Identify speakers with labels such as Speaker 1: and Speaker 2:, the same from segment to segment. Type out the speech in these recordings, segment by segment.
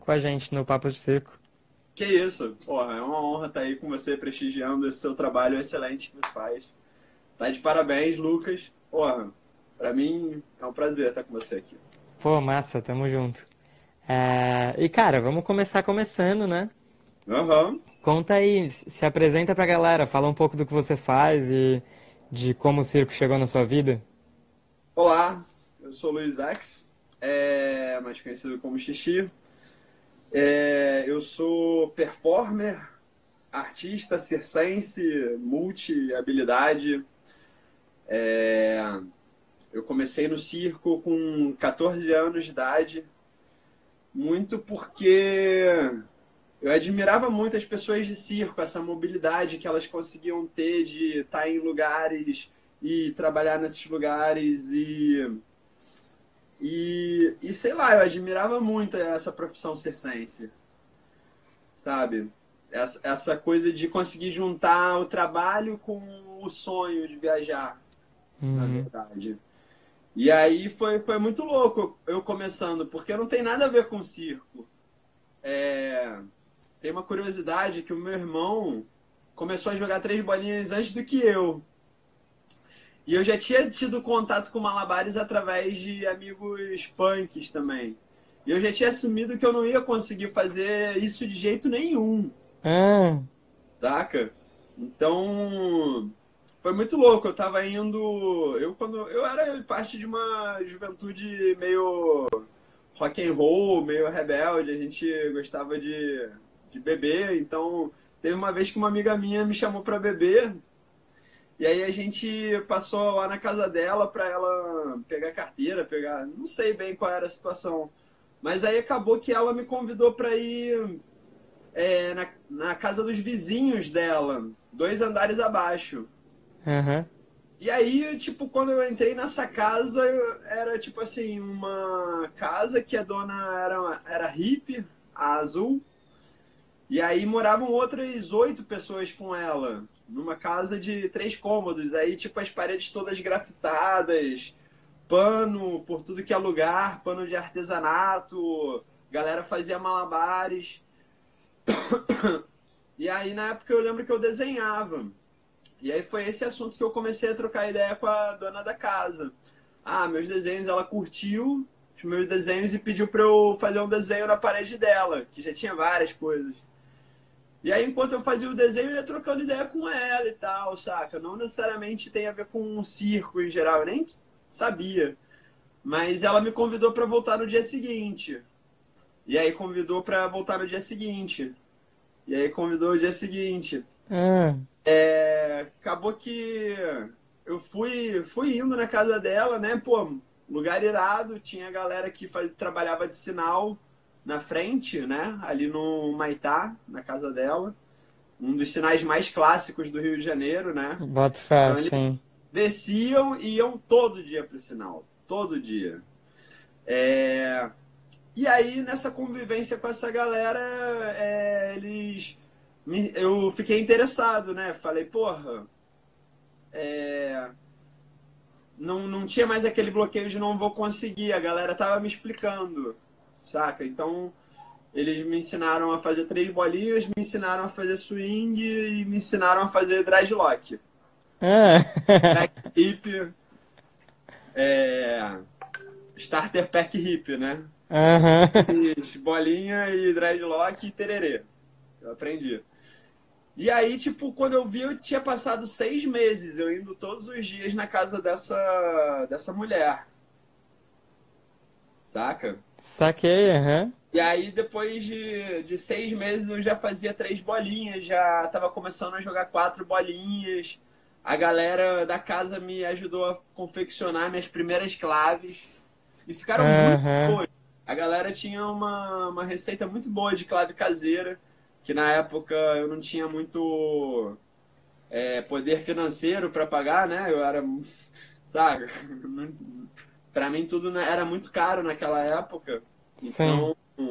Speaker 1: com a gente no Papo de Circo.
Speaker 2: Que isso, porra, é uma honra estar aí com você, prestigiando esse seu trabalho excelente que você faz. Tá de parabéns, Lucas. Porra, pra mim é um prazer estar com você aqui.
Speaker 1: Pô, massa, tamo junto. E cara, vamos começar começando, né?
Speaker 2: Aham.
Speaker 1: Conta aí, se apresenta pra galera, fala um pouco do que você faz e de como o circo chegou na sua vida.
Speaker 2: Olá, eu sou o Luiz Ax, mais conhecido como Xixi. Eu sou performer, artista, circense, multi-habilidade. É, eu comecei no circo com 14 anos de idade, muito porque eu admirava muito as pessoas de circo, essa mobilidade que elas conseguiam ter de estar em lugares e trabalhar nesses lugares e sei lá, eu admirava muito essa profissão circense, sabe? Essa coisa de conseguir juntar o trabalho com o sonho de viajar, na
Speaker 1: Uhum.
Speaker 2: verdade. E aí foi muito louco eu começando, porque não tem nada a ver com circo. É, Tem uma curiosidade que o meu irmão começou a jogar três bolinhas antes do que eu. E eu já tinha tido contato com malabares através de amigos punks também. E eu já tinha assumido que eu não ia conseguir fazer isso de jeito nenhum,
Speaker 1: Ah,
Speaker 2: saca? Então, foi muito louco. Eu tava indo. Quando eu era parte de uma juventude meio rock and roll, meio rebelde, a gente gostava de beber, então teve uma vez que uma amiga minha me chamou pra beber, e aí a gente passou lá na casa dela pra ela pegar carteira, pegar, não sei bem qual era a situação, mas aí acabou que ela me convidou pra ir na casa dos vizinhos dela, dois andares abaixo.
Speaker 1: aham.
Speaker 2: E aí, tipo, quando eu entrei nessa casa, era tipo assim, uma casa que a dona era hippie, a Azul, e aí moravam outras 8 pessoas com ela, numa casa de 3 cômodos. Aí, tipo, as paredes todas grafitadas, pano por tudo que é lugar, pano de artesanato, galera fazia malabares. E aí, na época, eu lembro que eu desenhava. E aí foi esse assunto que eu comecei a trocar ideia com a dona da casa. Ah, meus desenhos, ela curtiu os meus desenhos e pediu pra eu fazer um desenho na parede dela, que já tinha várias coisas. E aí, enquanto eu fazia o desenho, eu ia trocando ideia com ela e tal, saca? Não necessariamente tem a ver com um circo em geral, eu nem sabia. Mas ela me convidou pra voltar no dia seguinte. E aí convidou pra voltar no dia seguinte. E aí convidou o dia seguinte.
Speaker 1: Ah,
Speaker 2: Acabou que eu fui indo na casa dela, né? Pô, lugar irado, tinha galera que trabalhava de sinal na frente, né? Ali no Maitá, na casa dela. Um dos sinais mais clássicos do Rio de Janeiro, né?
Speaker 1: boto fé,
Speaker 2: Então eles
Speaker 1: sim.
Speaker 2: desciam e iam todo dia pro sinal. Todo dia. É, E aí, nessa convivência com essa galera, eu fiquei interessado, né? Falei, porra, é, não tinha mais aquele bloqueio de não vou conseguir. A galera tava me explicando, saca? Então, eles me ensinaram a fazer três bolinhas, me ensinaram a fazer swing e me ensinaram a fazer dreadlock.
Speaker 1: Ah,
Speaker 2: Pack hip, é, starter pack hip, né?
Speaker 1: aham.
Speaker 2: Bolinha e dreadlock e tererê. Eu aprendi. E aí, tipo, quando eu vi, eu tinha passado 6 meses, eu indo todos os dias na casa dessa mulher, saca?
Speaker 1: Saquei, aham.
Speaker 2: E aí, depois de 6 meses, eu já fazia três bolinhas, já tava começando a jogar quatro bolinhas. A galera da casa me ajudou a confeccionar minhas primeiras claves e ficaram muito
Speaker 1: Aham.
Speaker 2: boas. A galera tinha uma receita muito boa de clave caseira, que na época eu não tinha muito poder financeiro para pagar, né? Eu era, sabe? Para mim tudo era muito caro naquela época.
Speaker 1: Sim.
Speaker 2: Então,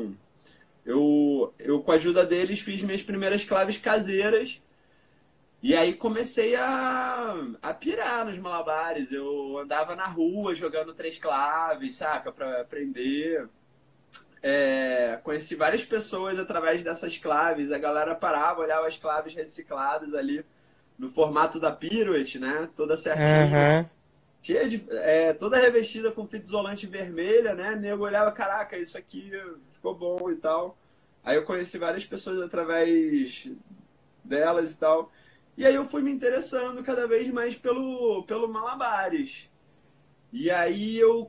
Speaker 2: eu com a ajuda deles fiz minhas primeiras claves caseiras e aí comecei a pirar nos malabares. Eu andava na rua jogando três claves, saca? Para aprender. Conheci várias pessoas através dessas claves. A galera parava, olhava as claves recicladas ali no formato da Pirouette, né? Toda certinha,
Speaker 1: Aham.
Speaker 2: toda revestida com fita isolante vermelha, né? O nego olhava, caraca, isso aqui ficou bom e tal. Aí eu conheci várias pessoas através delas e tal. E aí eu fui me interessando cada vez mais pelo Malabares. E aí eu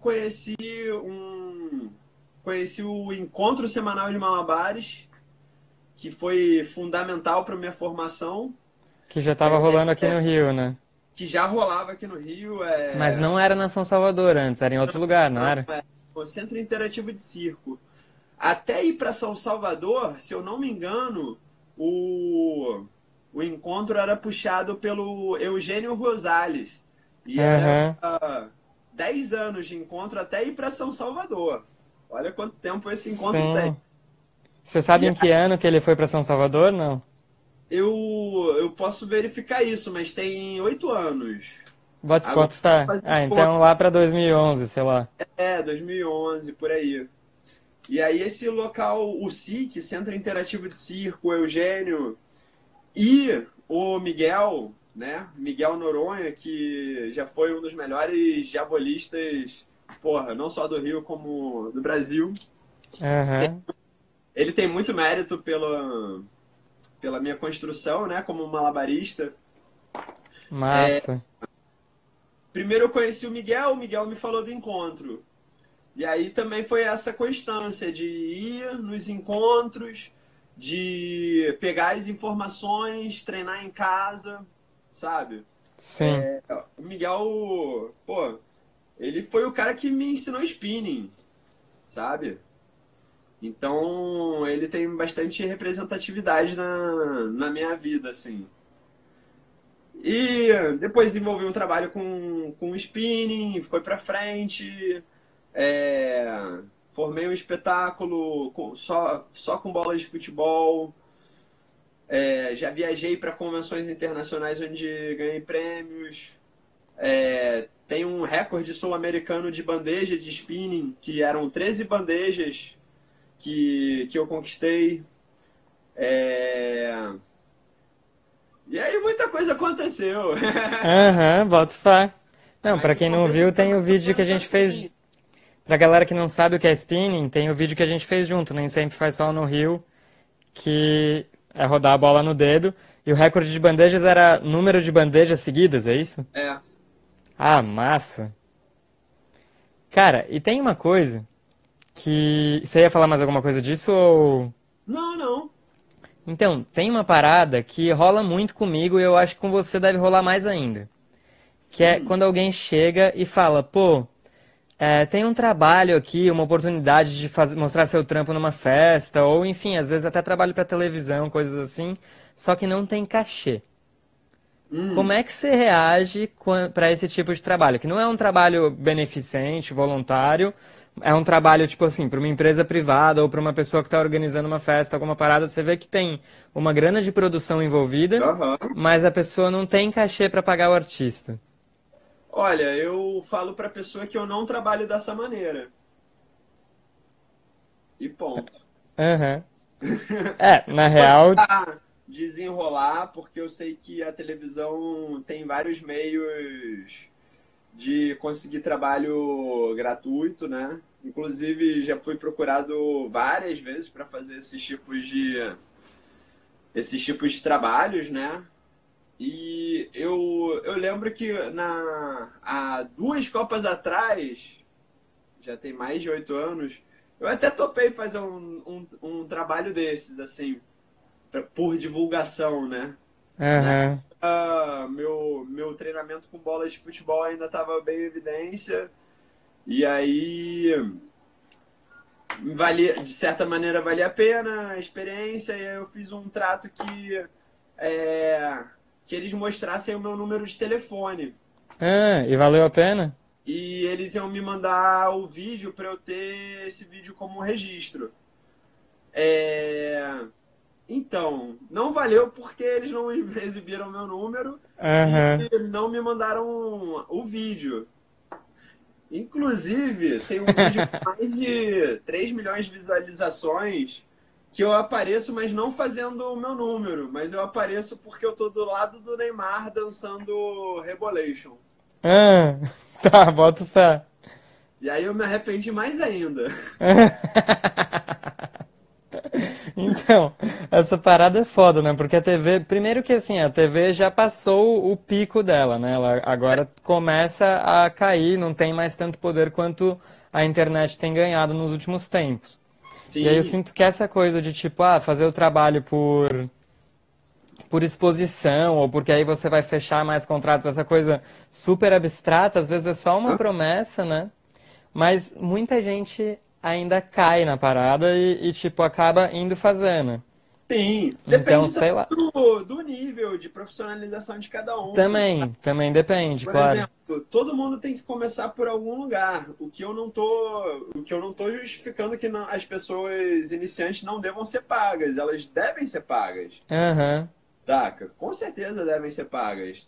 Speaker 2: conheci o Encontro Semanal de Malabares, que foi fundamental para minha formação,
Speaker 1: Que já tava rolando aqui no Rio, né?
Speaker 2: que já rolava aqui no Rio,
Speaker 1: Mas não era na São Salvador antes, era em outro lugar, não era?
Speaker 2: o Centro Interativo de Circo. Até ir para São Salvador, se eu não me engano, o encontro era puxado pelo Eugênio Rosales. E era
Speaker 1: Aham.
Speaker 2: 10 anos de encontro até ir para São Salvador. Olha quanto tempo esse encontro tem.
Speaker 1: Sim. Você sabe
Speaker 2: E
Speaker 1: em que ano que ele foi pra São Salvador? Não.
Speaker 2: eu posso verificar isso, mas tem 8 anos. Agora
Speaker 1: Boto fé.
Speaker 2: fazer
Speaker 1: Ah,
Speaker 2: conta.
Speaker 1: então lá pra 2011, sei lá.
Speaker 2: 2011, por aí. E aí esse local, o SIC, Centro Interativo de Circo, o Eugênio e o Miguel, né? Miguel Noronha, que já foi um dos melhores diabolistas, porra, não só do Rio como do Brasil.
Speaker 1: Aham.
Speaker 2: Ele tem muito mérito pela minha construção, né? Como malabarista.
Speaker 1: Massa.
Speaker 2: Primeiro eu conheci o Miguel me falou do encontro. E aí também foi essa constância de ir nos encontros, de pegar as informações, treinar em casa, sabe?
Speaker 1: Sim.
Speaker 2: O Miguel, pô, ele foi o cara que me ensinou spinning, sabe? Então ele tem bastante representatividade na minha vida, assim. E depois desenvolvi um trabalho com spinning, foi pra frente. É, Formei um espetáculo só com bolas de futebol. Já viajei para convenções internacionais onde ganhei prêmios. Tem um recorde sul-americano de bandeja de spinning, que eram 13 bandejas que eu conquistei. É, E aí muita coisa aconteceu.
Speaker 1: Aham, boto fé. Não,
Speaker 2: Mas
Speaker 1: pra
Speaker 2: no
Speaker 1: quem não
Speaker 2: começo
Speaker 1: viu,
Speaker 2: foi
Speaker 1: tem o
Speaker 2: mais ou
Speaker 1: vídeo que a
Speaker 2: menos
Speaker 1: gente
Speaker 2: assim.
Speaker 1: fez. Pra galera que não sabe o que é spinning, tem o vídeo que a gente fez junto, nem sempre faz só no Rio, que é rodar a bola no dedo. E o recorde de bandejas era número de bandejas seguidas, é isso?
Speaker 2: É.
Speaker 1: Ah, massa. Cara, e tem uma coisa que. Você ia falar mais alguma coisa disso ou.
Speaker 2: Não, não.
Speaker 1: Então, tem uma parada que rola muito comigo e eu acho que com você deve rolar mais ainda. Que é
Speaker 2: Hum.
Speaker 1: quando alguém chega e fala, pô, tem um trabalho aqui, uma oportunidade de mostrar seu trampo numa festa, ou enfim, às vezes até trabalho pra televisão, coisas assim, só que não tem cachê. Como
Speaker 2: Hum.
Speaker 1: é que você reage para esse tipo de trabalho? Que não é um trabalho beneficente, voluntário, é um trabalho, tipo assim, para uma empresa privada ou para uma pessoa que está organizando uma festa, alguma parada, você vê que tem uma grana de produção envolvida,
Speaker 2: Aham.
Speaker 1: mas a pessoa não tem cachê para pagar o artista.
Speaker 2: Olha, eu falo pra pessoa que eu não trabalho dessa maneira. E ponto.
Speaker 1: Aham. É, na
Speaker 2: Vou
Speaker 1: real,
Speaker 2: tentar desenrolar, porque eu sei que a televisão tem vários meios de conseguir trabalho gratuito, né? Inclusive, já fui procurado várias vezes para fazer esses tipos de trabalhos, né? E eu lembro que há 2 Copas atrás, já tem mais de 8 anos, eu até topei fazer um trabalho desses, assim, por divulgação, né? Na
Speaker 1: aham.
Speaker 2: época, meu treinamento com bolas de futebol ainda estava bem em evidência, e aí de certa maneira valia a pena a experiência, e aí eu fiz um trato é, que eles mostrassem o meu número de telefone.
Speaker 1: Ah, e valeu a pena?
Speaker 2: E eles iam me mandar o vídeo para eu ter esse vídeo como registro. É, Então, não valeu porque eles não exibiram meu número e
Speaker 1: Aham.
Speaker 2: não me mandaram o vídeo. Inclusive, tem um vídeo com mais de 3 milhões de visualizações que eu apareço, mas não fazendo o meu número, mas eu apareço porque eu tô do lado do Neymar dançando Rebolation.
Speaker 1: Ah, tá, bota fé.
Speaker 2: E aí eu me arrependi mais ainda.
Speaker 1: Então, essa parada é foda, né? Porque a TV, primeiro que assim, a TV já passou o pico dela, né? Ela agora começa a cair, não tem mais tanto poder quanto a internet tem ganhado nos últimos tempos. E aí eu
Speaker 2: Sim,
Speaker 1: sinto que essa coisa de tipo, fazer o trabalho por exposição, ou porque aí você vai fechar mais contratos, essa coisa super abstrata, às vezes é só uma
Speaker 2: hã?
Speaker 1: promessa, né? Mas muita gente ainda cai na parada tipo, acaba indo fazendo.
Speaker 2: Sim.
Speaker 1: Então,
Speaker 2: Depende
Speaker 1: sei
Speaker 2: também
Speaker 1: lá.
Speaker 2: do nível de profissionalização de cada um.
Speaker 1: Também depende,
Speaker 2: Por
Speaker 1: claro.
Speaker 2: exemplo, todo mundo tem que começar por algum lugar. O que eu não tô justificando que as pessoas iniciantes não devam ser pagas. Elas devem ser pagas.
Speaker 1: Aham.
Speaker 2: Saca? Com certeza devem ser pagas.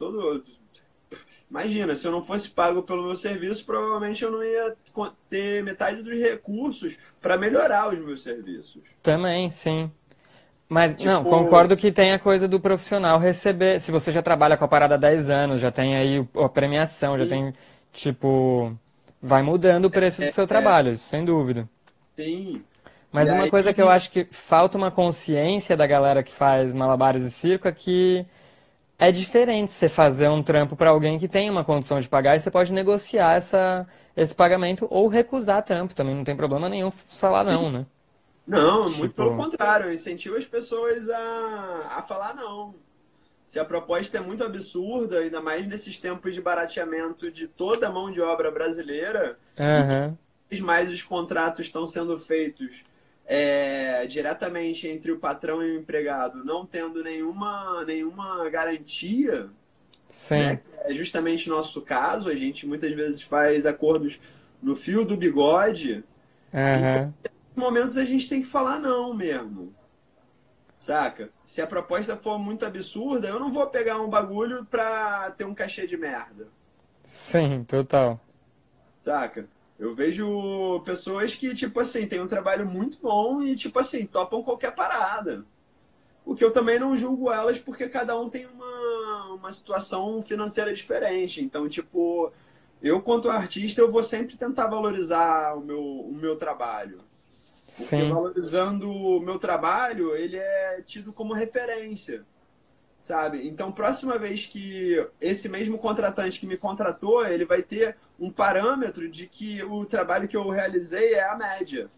Speaker 2: Imagina, se eu não fosse pago pelo meu serviço, provavelmente eu não ia ter metade dos recursos para melhorar os meus serviços.
Speaker 1: Também, sim. Mas, não,
Speaker 2: Tipo,
Speaker 1: concordo que tem a coisa do profissional receber. Se você já trabalha com a parada há 10 anos, já tem aí a premiação, já
Speaker 2: sim,
Speaker 1: tem, tipo. Vai mudando o preço do seu trabalho, isso sem dúvida.
Speaker 2: sim. E
Speaker 1: Mas uma
Speaker 2: aí,
Speaker 1: coisa que eu acho que falta uma consciência da galera que faz malabares e circo é que é diferente você fazer um trampo pra alguém que tem uma condição de pagar e você pode negociar esse pagamento ou recusar trampo também, não tem problema nenhum falar
Speaker 2: sim.
Speaker 1: não, né?
Speaker 2: Não, muito pelo
Speaker 1: Tipo,
Speaker 2: contrário, eu incentivo as pessoas a falar não. Se a proposta é muito absurda, ainda mais nesses tempos de barateamento de toda a mão de obra brasileira, e que
Speaker 1: aham,
Speaker 2: mais os contratos estão sendo feitos diretamente entre o patrão e o empregado, não tendo nenhuma garantia, né?
Speaker 1: sim,
Speaker 2: Que é justamente nosso caso, a gente muitas vezes faz acordos no fio do bigode. Então,
Speaker 1: aham,
Speaker 2: em momentos a gente tem que falar não mesmo, saca? Se a proposta for muito absurda, eu não vou pegar um bagulho pra ter um cachê de merda,
Speaker 1: sim, total.
Speaker 2: saca? Eu vejo pessoas que, tipo assim, têm um trabalho muito bom e, tipo assim, topam qualquer parada. O que eu também não julgo elas porque cada um tem uma situação financeira diferente. Então, tipo, eu, quanto artista, eu vou sempre tentar valorizar o meu trabalho. Porque
Speaker 1: Sim.
Speaker 2: valorizando o meu trabalho, ele é tido como referência, sabe? Então, próxima vez que esse mesmo contratante que me contratou, ele vai ter um parâmetro de que o trabalho que eu realizei é a média,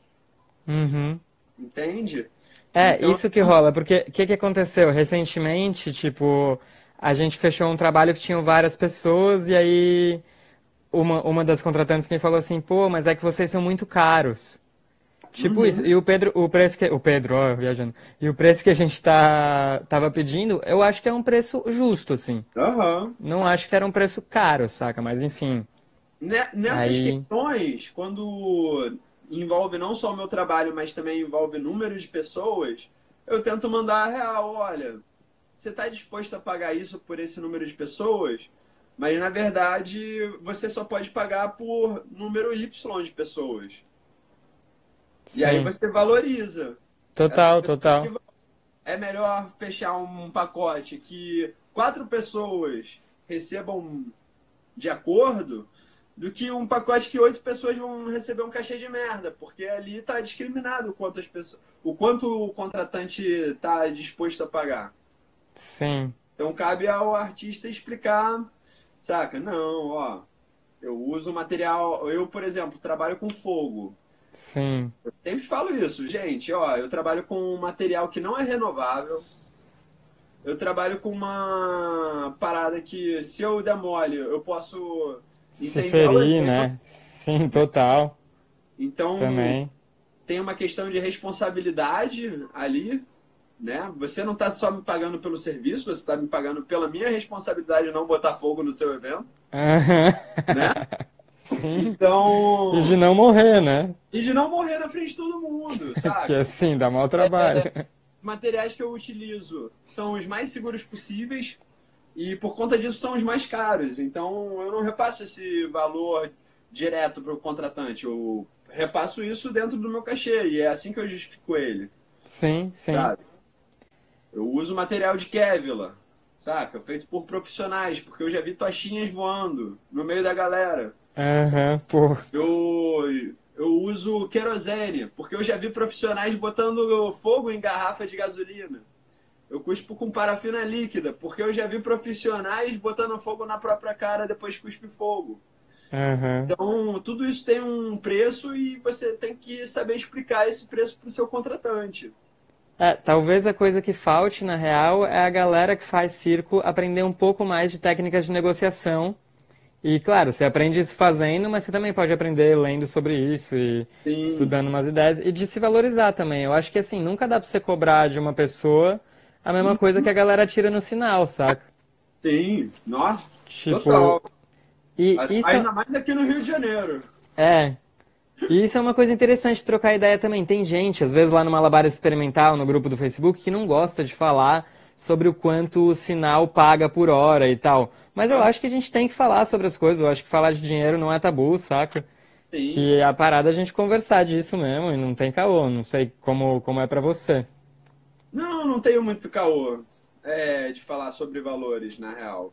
Speaker 1: Uhum.
Speaker 2: entende?
Speaker 1: É,
Speaker 2: Então,
Speaker 1: isso que rola, porque o que aconteceu? Recentemente, tipo, a gente fechou um trabalho que tinham várias pessoas e aí uma das contratantes me falou assim, pô, mas é que vocês são muito caros. Tipo isso.
Speaker 2: uhum,
Speaker 1: E o preço que, o Pedro, ó, viajando. E o preço que a gente tava pedindo, eu acho que é um preço justo, assim.
Speaker 2: aham.
Speaker 1: Não acho que era um preço caro, saca? Mas enfim.
Speaker 2: Nessas
Speaker 1: Aí,
Speaker 2: questões, quando envolve não só o meu trabalho, mas também envolve número de pessoas, eu tento mandar a real, olha, você está disposto a pagar isso por esse número de pessoas? Mas na verdade você só pode pagar por número Y de pessoas. E aí
Speaker 1: sim.
Speaker 2: você valoriza. Essas
Speaker 1: Total,
Speaker 2: pessoas que
Speaker 1: total.
Speaker 2: é melhor fechar um pacote que 4 pessoas recebam de acordo do que um pacote que 8 pessoas vão receber um cachê de merda, porque ali está discriminado o quanto o contratante está disposto a pagar.
Speaker 1: Sim,
Speaker 2: Então cabe ao artista explicar, saca? Não, ó, eu uso material, eu, por exemplo, trabalho com fogo.
Speaker 1: sim.
Speaker 2: Sempre falo isso, gente, ó, eu trabalho com um material que não é renovável. Eu trabalho com uma parada que, se eu der mole, eu posso
Speaker 1: Se
Speaker 2: incendiar o
Speaker 1: ferir,
Speaker 2: evento.
Speaker 1: né? Sim, total.
Speaker 2: Então,
Speaker 1: Também.
Speaker 2: tem uma questão de responsabilidade ali, né? Você não está só me pagando pelo serviço, você está me pagando pela minha responsabilidade de não botar fogo no seu evento,
Speaker 1: Aham.
Speaker 2: né?
Speaker 1: Sim. E de
Speaker 2: Então,
Speaker 1: não morrer, né?
Speaker 2: e de não morrer na frente de todo mundo,
Speaker 1: Que
Speaker 2: saca?
Speaker 1: assim, dá mau trabalho.
Speaker 2: Materiais que eu utilizo são os mais seguros possíveis e por conta disso são os mais caros. Então, eu não repasso esse valor direto para o contratante. Eu repasso isso dentro do meu cachê e é assim que eu justifico ele,
Speaker 1: Sim, sim.
Speaker 2: sabe? Eu uso material de Kevlar, saca? Feito por profissionais, porque eu já vi tochinhas voando no meio da galera.
Speaker 1: Aham, pô.
Speaker 2: Eu uso querosene, porque eu já vi profissionais botando fogo em garrafa de gasolina. Eu cuspo com parafina líquida, porque eu já vi profissionais botando fogo na própria cara depois cuspe fogo.
Speaker 1: Aham.
Speaker 2: Então, tudo isso tem um preço e você tem que saber explicar esse preço para o seu contratante.
Speaker 1: É, talvez a coisa que falte, na real, é a galera que faz circo aprender um pouco mais de técnicas de negociação. E, claro, você aprende isso fazendo, mas você também pode aprender lendo sobre isso e
Speaker 2: Sim,
Speaker 1: estudando umas ideias e de se valorizar também. Eu acho que, assim, nunca dá pra você cobrar de uma pessoa a mesma coisa que a galera tira no sinal, saca?
Speaker 2: sim, nossa,
Speaker 1: Tipo,
Speaker 2: total.
Speaker 1: e isso
Speaker 2: Ainda mais aqui no Rio de Janeiro.
Speaker 1: é. E isso é uma coisa interessante de trocar ideia também. Tem gente, às vezes lá no Malabares Experimental, no grupo do Facebook, que não gosta de falar sobre o quanto o sinal paga por hora e tal. Mas eu acho que a gente tem que falar sobre as coisas. Eu acho que falar de dinheiro não é tabu, saca?
Speaker 2: Sim.
Speaker 1: Que é a parada é a gente conversar disso mesmo e não tem caô. Não sei como é pra você.
Speaker 2: Não, não tenho muito caô de falar sobre valores, na real.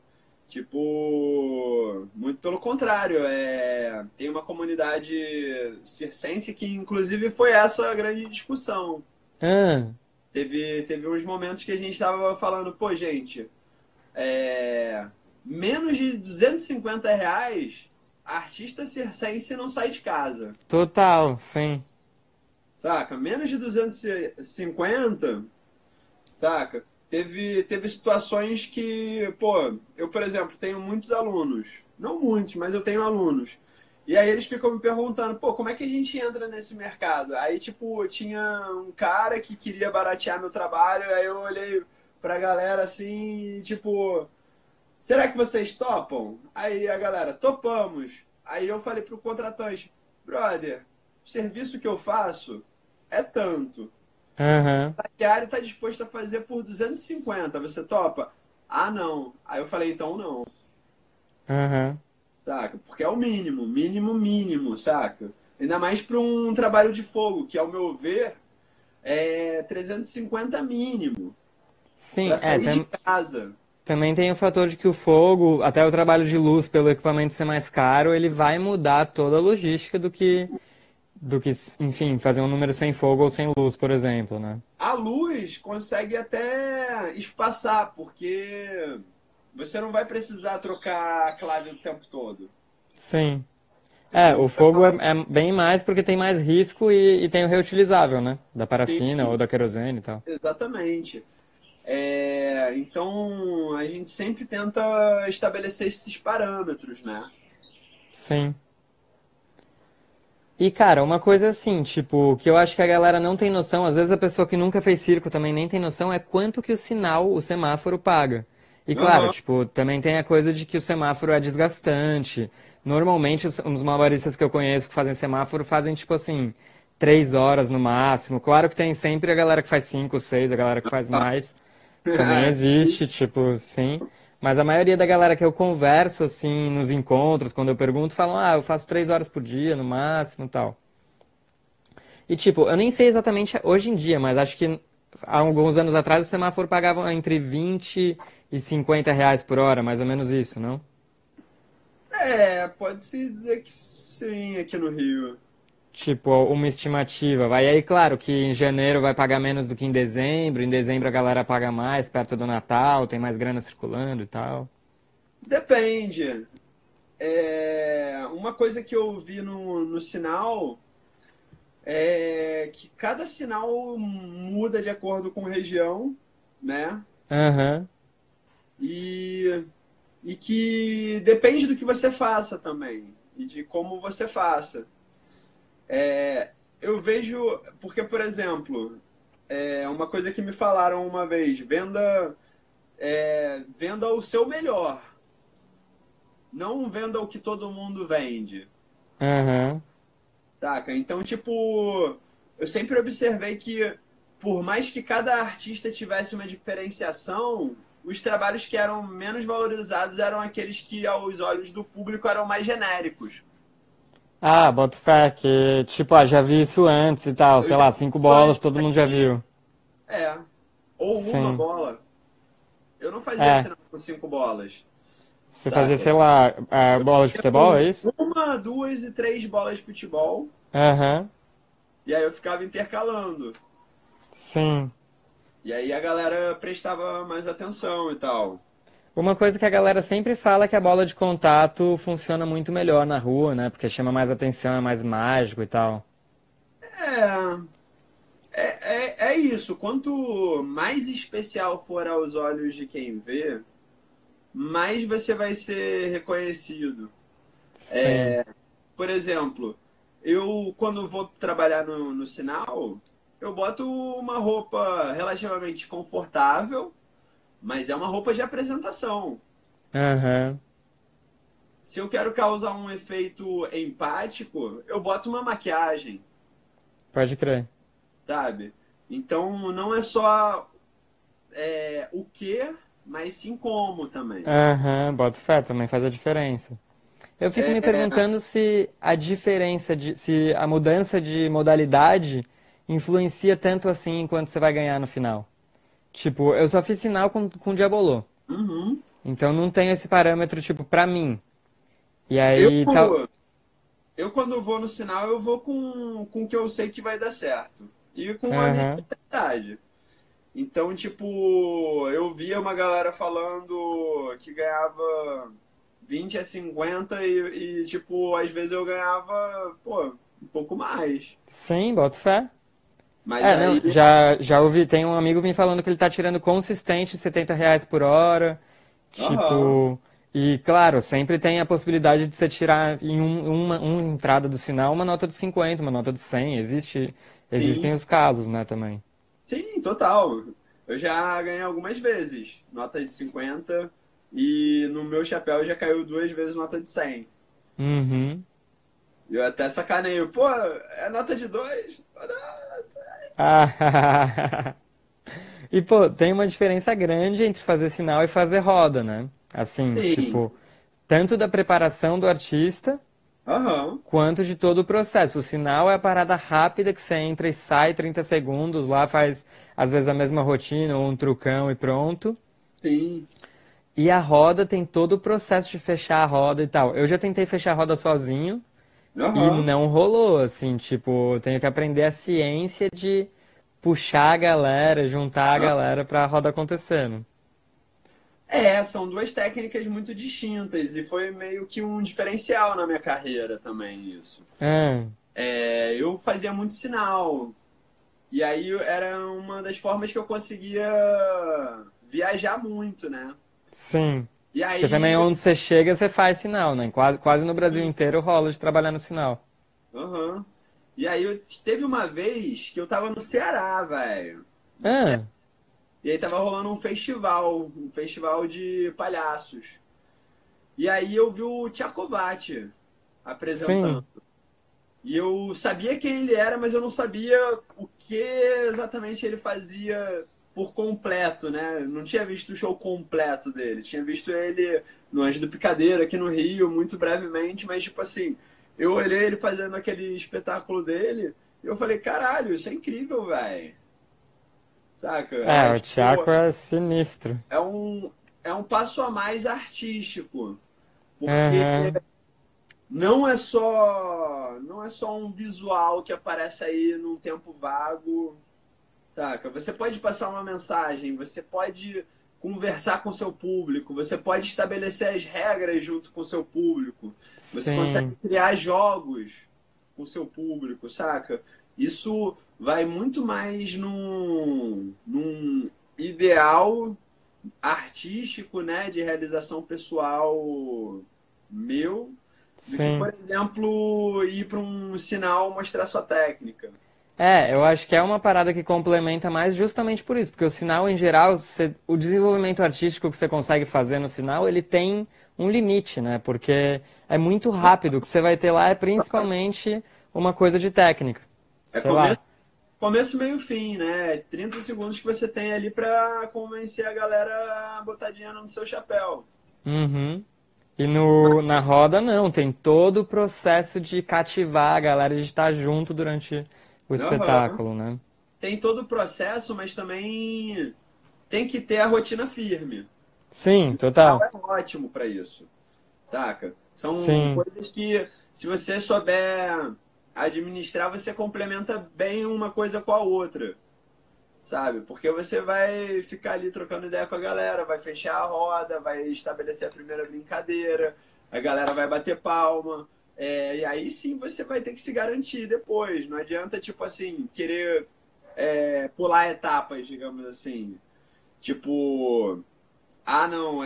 Speaker 2: Tipo, muito pelo contrário, tem uma comunidade circense que, inclusive, foi essa a grande discussão.
Speaker 1: Ah,
Speaker 2: Teve uns momentos que a gente tava falando, pô, gente, é, menos de R$ 250, artista circense não sai de casa,
Speaker 1: total, sim.
Speaker 2: saca? Menos de 250, saca? Teve situações que, pô, eu, por exemplo, tenho muitos alunos. Não muitos, mas eu tenho alunos. E aí eles ficam me perguntando, pô, como é que a gente entra nesse mercado? Aí, tipo, tinha um cara que queria baratear meu trabalho, aí eu olhei pra galera assim, e, tipo, será que vocês topam? Aí a galera, topamos. Aí eu falei pro contratante, brother, o serviço que eu faço é tanto.
Speaker 1: Aham,
Speaker 2: A Chiara está disposta a fazer por 250, você topa? Ah, não. Aí eu falei, então não,
Speaker 1: aham.
Speaker 2: saca? Porque é o mínimo, mínimo, mínimo, saca? Ainda mais para um trabalho de fogo, que ao meu ver é 350 mínimo,
Speaker 1: Sim,
Speaker 2: para sair de casa.
Speaker 1: também tem o fator de que o fogo, até o trabalho de luz pelo equipamento ser mais caro, ele vai mudar toda a logística do que, enfim, fazer um número sem fogo ou sem luz, por exemplo, né?
Speaker 2: A luz consegue até espaçar, porque você não vai precisar trocar a clave o tempo todo,
Speaker 1: Sim. É,
Speaker 2: entendeu?
Speaker 1: o fogo é bem mais porque tem mais risco e tem o reutilizável, né? Da parafina ou
Speaker 2: Sim,
Speaker 1: da querosene e tal.
Speaker 2: exatamente. Então, a gente sempre tenta estabelecer esses parâmetros, né?
Speaker 1: Sim. E, cara, uma coisa assim, tipo, que eu acho que a galera não tem noção, às vezes a pessoa que nunca fez circo também nem tem noção, é quanto que o sinal, o semáforo paga. E claro,
Speaker 2: Aham.
Speaker 1: tipo, também tem a coisa de que o semáforo é desgastante. Normalmente, os malabaristas que eu conheço que fazem semáforo fazem, tipo assim, 3 horas no máximo. Claro que tem sempre a galera que faz 5, 6, a galera que faz mais. Também existe, tipo, sim. Mas a maioria da galera que eu converso, assim, nos encontros, quando eu pergunto, falam, ah, eu faço 3 horas por dia, no máximo, tal. E, tipo, eu nem sei exatamente hoje em dia, mas acho que há alguns anos atrás o semáforo pagava entre 20 e 50 reais por hora, mais ou menos isso, não?
Speaker 2: Pode-se dizer que sim aqui no Rio.
Speaker 1: Tipo, uma estimativa. Vai aí, claro, que em janeiro vai pagar menos do que em dezembro a galera paga mais, perto do Natal, tem mais grana circulando e tal.
Speaker 2: Depende. Uma coisa que eu vi no sinal é que cada sinal muda de acordo com região, né?
Speaker 1: Aham,
Speaker 2: E, e que depende do que você faça também e de como você faça. Eu vejo, porque, por exemplo, uma coisa que me falaram uma vez, venda o seu melhor, não venda o que todo mundo vende,
Speaker 1: aham.
Speaker 2: saca? Então, tipo, eu sempre observei que, por mais que cada artista tivesse uma diferenciação, os trabalhos que eram menos valorizados eram aqueles que, aos olhos do público, eram mais genéricos.
Speaker 1: Ah, boto fé, que tipo, já vi isso antes e tal,
Speaker 2: Eu
Speaker 1: sei
Speaker 2: já
Speaker 1: lá,
Speaker 2: vi
Speaker 1: cinco
Speaker 2: duas
Speaker 1: bolas, todo mundo já
Speaker 2: aqui.
Speaker 1: viu.
Speaker 2: É. Ou uma
Speaker 1: Sim.
Speaker 2: bola. Eu não fazia
Speaker 1: É,
Speaker 2: sinal com 5 bolas,
Speaker 1: você fazia, sei
Speaker 2: saca?
Speaker 1: lá,
Speaker 2: Eu
Speaker 1: bola de
Speaker 2: fazia
Speaker 1: futebol, é
Speaker 2: com
Speaker 1: isso?
Speaker 2: uma, duas e três bolas de futebol.
Speaker 1: Aham,
Speaker 2: E aí eu ficava intercalando.
Speaker 1: sim.
Speaker 2: E aí a galera prestava mais atenção e tal.
Speaker 1: Uma coisa que a galera sempre fala é que a bola de contato funciona muito melhor na rua, né? Porque chama mais atenção, é mais mágico e tal.
Speaker 2: É, é isso. Quanto mais especial for aos olhos de quem vê, mais você vai ser reconhecido.
Speaker 1: Sim.
Speaker 2: Por exemplo, eu quando vou trabalhar no sinal, eu boto uma roupa relativamente confortável, mas é uma roupa de apresentação.
Speaker 1: Aham,
Speaker 2: Se eu quero causar um efeito empático, eu boto uma maquiagem,
Speaker 1: pode crer.
Speaker 2: sabe? Então não é só o que, mas sim como também.
Speaker 1: Aham, boto fé, também faz a diferença. Eu fico me perguntando se a diferença se a mudança de modalidade influencia tanto assim enquanto você vai ganhar no final. Tipo, eu só fiz sinal com Diabolô.
Speaker 2: Uhum.
Speaker 1: Então não tenho esse parâmetro, tipo, pra mim. E
Speaker 2: Eu,
Speaker 1: aí tal.
Speaker 2: eu quando vou no sinal, eu vou com o que eu sei que vai dar certo. E com a minha
Speaker 1: Aham.
Speaker 2: especialidade. Então, tipo, eu via uma galera falando que ganhava 20 a 50 tipo, às vezes eu ganhava, pô, um pouco mais.
Speaker 1: Sim, boto fé.
Speaker 2: Mas
Speaker 1: É, não,
Speaker 2: aí,
Speaker 1: já ouvi, tem um amigo me falando que ele tá tirando consistente R$ 70 por hora.
Speaker 2: aham,
Speaker 1: Tipo, e claro, sempre tem a possibilidade de você tirar em uma entrada do sinal uma nota de 50, uma nota de 100.
Speaker 2: sim,
Speaker 1: Existem os casos, né, também.
Speaker 2: sim, total. Eu já ganhei algumas vezes, nota de 50 e no meu chapéu já caiu 2 vezes nota de 100.
Speaker 1: Uhum.
Speaker 2: Eu até sacaneio, pô, é nota de 2?
Speaker 1: Ah, e pô, tem uma diferença grande entre fazer sinal e fazer roda, né? Assim,
Speaker 2: Sim,
Speaker 1: tipo, tanto da preparação do artista
Speaker 2: aham,
Speaker 1: quanto de todo o processo. O sinal é a parada rápida que você entra e sai 30 segundos, lá faz às vezes a mesma rotina ou um trucão e pronto.
Speaker 2: sim,
Speaker 1: E a roda tem todo o processo de fechar a roda e tal. Eu já tentei fechar a roda sozinho e
Speaker 2: aham.
Speaker 1: não rolou, assim, tipo, eu tenho que aprender a ciência de puxar a galera, juntar a galera pra roda acontecendo.
Speaker 2: São duas técnicas muito distintas e foi meio que um diferencial na minha carreira também isso.
Speaker 1: Ah,
Speaker 2: Eu fazia muito sinal e aí era uma das formas que eu conseguia viajar muito, né?
Speaker 1: sim.
Speaker 2: E
Speaker 1: Porque também
Speaker 2: aí,
Speaker 1: onde você chega, você faz sinal, né? Quase no Brasil inteiro rola de trabalhar no sinal.
Speaker 2: aham. E aí teve uma vez que eu tava no Ceará, velho. No Ceará.
Speaker 1: Ah,
Speaker 2: E aí tava rolando um festival de palhaços. E aí eu vi o Tchacovati apresentando.
Speaker 1: sim,
Speaker 2: E eu sabia quem ele era, mas eu não sabia o que exatamente ele fazia por completo, né? Não tinha visto o show completo dele. Tinha visto ele no Anjo do Picadeiro, aqui no Rio, muito brevemente, mas tipo assim, eu olhei ele fazendo aquele espetáculo dele e eu falei, caralho, isso é incrível, velho. Saca?
Speaker 1: o Thiago é sinistro.
Speaker 2: É um, é um passo a mais artístico. Porque
Speaker 1: Aham,
Speaker 2: não é só um visual que aparece aí num tempo vago, saca? Você pode passar uma mensagem, você pode conversar com seu público, você pode estabelecer as regras junto com seu público, você consegue
Speaker 1: sim.
Speaker 2: criar jogos com seu público, saca? Isso vai muito mais num ideal artístico, né, de realização pessoal meu, do que, por
Speaker 1: Sim.
Speaker 2: exemplo, ir para um sinal mostrar sua técnica.
Speaker 1: É, eu acho que é uma parada que complementa mais justamente por isso, porque o sinal em geral, o desenvolvimento artístico que você consegue fazer no sinal, ele tem um limite, né? Porque é muito rápido, o que você vai ter lá é principalmente uma coisa de técnica.
Speaker 2: É
Speaker 1: Sei lá.
Speaker 2: começo, meio, fim, né? 30 segundos que você tem ali para convencer a galera a botar dinheiro no seu chapéu.
Speaker 1: Uhum. E na roda não, tem todo o processo de cativar a galera de estar junto durante o
Speaker 2: Aham.
Speaker 1: espetáculo, né?
Speaker 2: Tem todo o processo, mas também tem que ter a rotina firme.
Speaker 1: Sim,
Speaker 2: Carro
Speaker 1: total.
Speaker 2: é ótimo para isso, saca? São
Speaker 1: Sim.
Speaker 2: coisas que, se você souber administrar, você complementa bem uma coisa com a outra, sabe? Porque você vai ficar ali trocando ideia com a galera, vai fechar a roda, vai estabelecer a primeira brincadeira, a galera vai bater palma. E aí sim você vai ter que se garantir depois. Não adianta, tipo assim, querer pular etapas, digamos assim. Tipo, ah, não,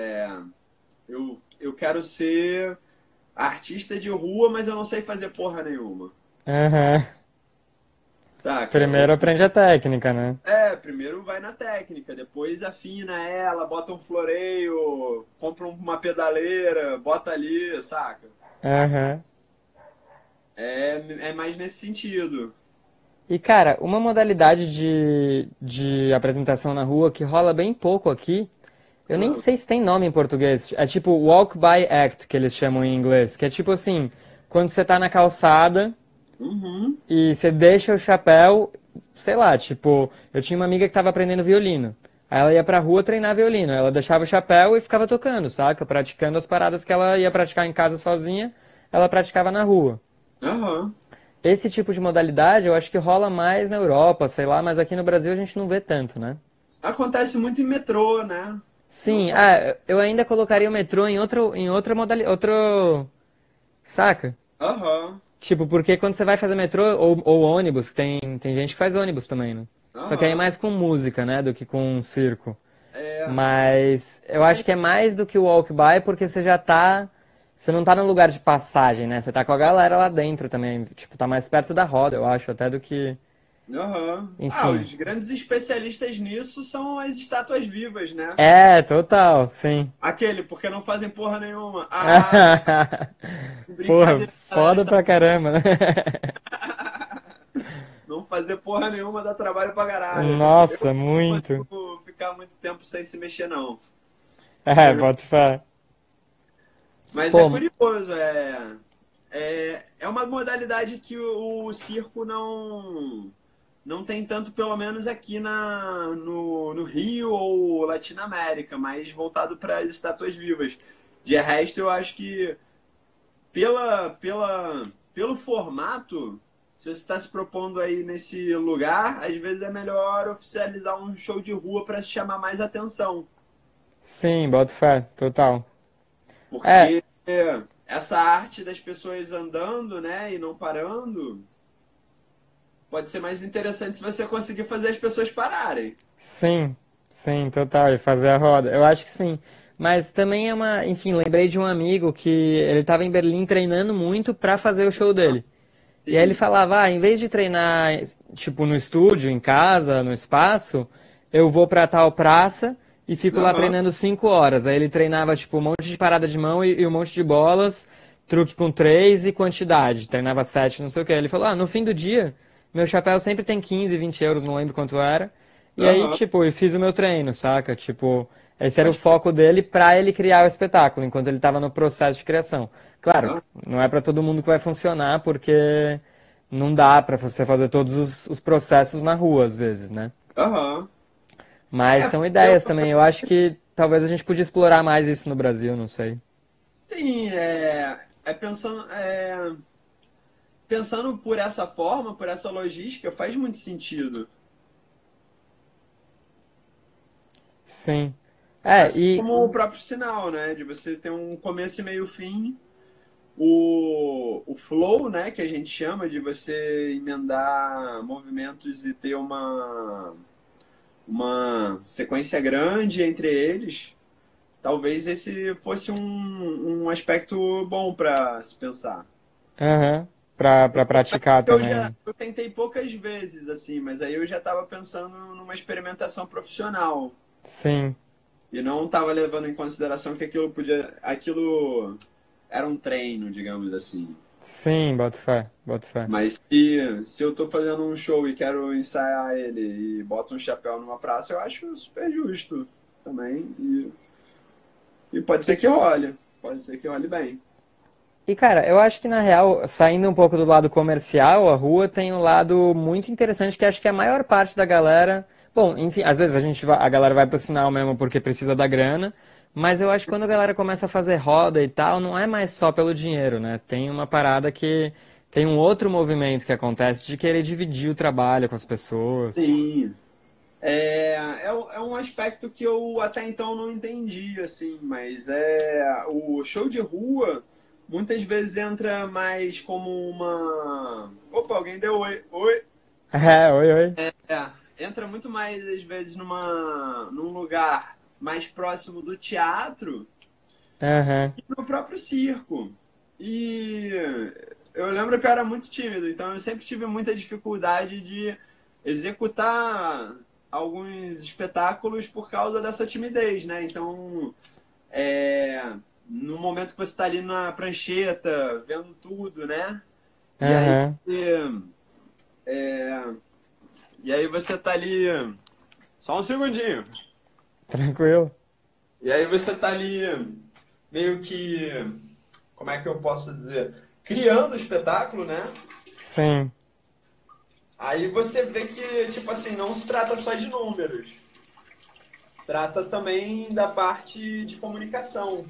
Speaker 2: eu quero ser artista de rua, mas eu não sei fazer porra nenhuma.
Speaker 1: Aham.
Speaker 2: Saca?
Speaker 1: Primeiro aprende a técnica, né?
Speaker 2: Primeiro vai na técnica, depois afina ela, bota um floreio, compra uma pedaleira, bota ali, saca?
Speaker 1: Aham.
Speaker 2: É mais nesse sentido.
Speaker 1: E, cara, uma modalidade de apresentação na rua que rola bem pouco aqui, eu nem
Speaker 2: Ah,
Speaker 1: sei se tem nome em português, é tipo walk by act, que eles chamam em inglês, que é tipo assim, quando você tá na calçada
Speaker 2: uhum,
Speaker 1: e você deixa o chapéu, sei lá, tipo, eu tinha uma amiga que tava aprendendo violino. Aí ela ia pra rua treinar violino, ela deixava o chapéu e ficava tocando, saca? Praticando as paradas que ela ia praticar em casa sozinha, ela praticava na rua.
Speaker 2: aham.
Speaker 1: Esse tipo de modalidade eu acho que rola mais na Europa, sei lá, mas aqui no Brasil a gente não vê tanto, né?
Speaker 2: Acontece muito em metrô, né? Não
Speaker 1: Sim,
Speaker 2: só.
Speaker 1: eu ainda colocaria o metrô em outra modalidade, outro, saca?
Speaker 2: Aham,
Speaker 1: Tipo, porque quando você vai fazer metrô ou ônibus, tem gente que faz ônibus também, né? Só que aí é
Speaker 2: aham.
Speaker 1: mais com música, né, do que com um circo.
Speaker 2: É.
Speaker 1: Mas eu acho que é mais do que o walk by porque você não tá no lugar de passagem, né? Você tá com a galera lá dentro também, tipo, tá mais perto da roda, eu acho, até do que,
Speaker 2: Aham. Ah,
Speaker 1: enfim.
Speaker 2: os grandes especialistas nisso são as estátuas vivas, né?
Speaker 1: É, total, sim.
Speaker 2: Aquele, porque não fazem porra nenhuma. Ah,
Speaker 1: Porra,
Speaker 2: brincadeira, galera.
Speaker 1: foda pra caramba, né?
Speaker 2: Não fazer porra nenhuma dá trabalho pra caralho. Eu
Speaker 1: Nossa,
Speaker 2: não
Speaker 1: muito.
Speaker 2: consigo ficar muito tempo sem se mexer, não.
Speaker 1: É, boto fé.
Speaker 2: Mas é
Speaker 1: Pô,
Speaker 2: curioso, é uma modalidade que o circo não tem tanto, pelo menos aqui no Rio ou Latinoamérica, mais voltado para as estátuas vivas. De resto, eu acho que pelo formato, se você está se propondo aí nesse lugar, às vezes é melhor oficializar um show de rua para chamar mais atenção.
Speaker 1: sim, boto fé, total. É,
Speaker 2: Porque essa arte das pessoas andando, né, e não parando, pode ser mais interessante se você conseguir fazer as pessoas pararem.
Speaker 1: sim, sim, total, e fazer a roda. Eu acho que sim. Mas também é uma, enfim, lembrei de um amigo que ele tava em Berlim treinando muito pra fazer o show dele. E aí ele
Speaker 2: Sim.
Speaker 1: falava, em vez de treinar, tipo, no estúdio, em casa, no espaço, eu vou pra tal praça e fico lá
Speaker 2: Aham.
Speaker 1: treinando 5 horas. Aí ele treinava, tipo, um monte de parada de mão e um monte de bolas, truque com três e quantidade. Treinava sete, não sei o que. Ele falou, no fim do dia, meu chapéu sempre tem 15, 20 euros, não lembro quanto era. E aí,
Speaker 2: Aham.
Speaker 1: tipo, eu fiz o meu treino, saca? Tipo, esse era o
Speaker 2: Pode crer.
Speaker 1: foco dele pra ele criar o espetáculo, enquanto ele tava no processo de criação. Claro,
Speaker 2: Aham.
Speaker 1: não é pra todo mundo que vai funcionar, porque não dá pra você fazer todos os processos na rua, às vezes, né?
Speaker 2: Aham.
Speaker 1: Mas são
Speaker 2: Eu,
Speaker 1: ideias também. Eu acho que talvez a gente podia explorar mais isso no Brasil, não sei.
Speaker 2: sim, pensando por essa forma, por essa logística, faz muito sentido.
Speaker 1: Sim.
Speaker 2: Assim
Speaker 1: E
Speaker 2: como o próprio sinal, né? De você ter um começo e meio fim. O flow, né? Que a gente chama de você emendar movimentos e ter uma sequência grande entre eles. Talvez esse fosse um aspecto bom para se pensar.
Speaker 1: aham, pra praticar também, né?
Speaker 2: Eu tentei poucas vezes, assim, mas aí eu já estava pensando numa experimentação profissional.
Speaker 1: Sim,
Speaker 2: E não estava levando em consideração que aquilo era um treino, digamos assim.
Speaker 1: sim, boto fé, boto fé.
Speaker 2: Mas se eu estou fazendo um show e quero ensaiar ele e boto um chapéu numa praça, eu acho super justo também. E pode ser
Speaker 1: E,
Speaker 2: que role. pode ser que role bem.
Speaker 1: E, cara, eu acho que, na real, saindo um pouco do lado comercial, a rua tem um lado muito interessante que acho que a maior parte da galera. Bom, enfim, às vezes a galera vai pro sinal mesmo porque precisa da grana, mas eu acho que quando a galera começa a fazer roda e tal, não é mais só pelo dinheiro, né? Tem uma parada que. Tem um outro movimento que acontece de querer dividir o trabalho com as pessoas.
Speaker 2: Sim. É um aspecto que eu até então não entendi, assim, mas o show de rua muitas vezes entra mais como uma. Opa, alguém deu oi. Oi.
Speaker 1: É, oi, oi.
Speaker 2: Entra muito mais, às vezes, num lugar mais próximo do teatro
Speaker 1: Aham.
Speaker 2: e no próprio circo. E eu lembro que eu era muito tímido, então eu sempre tive muita dificuldade de executar alguns espetáculos por causa dessa timidez, né? Então, no momento que você está ali na prancheta, vendo tudo, né? E aí,
Speaker 1: Aham.
Speaker 2: é, e aí você tá ali. Só um segundinho.
Speaker 1: Tranquilo.
Speaker 2: E aí você tá ali meio que. Como é que eu posso dizer? Criando o espetáculo, né?
Speaker 1: Sim.
Speaker 2: Aí você vê que, tipo assim, não se trata só de números. Trata também da parte de comunicação.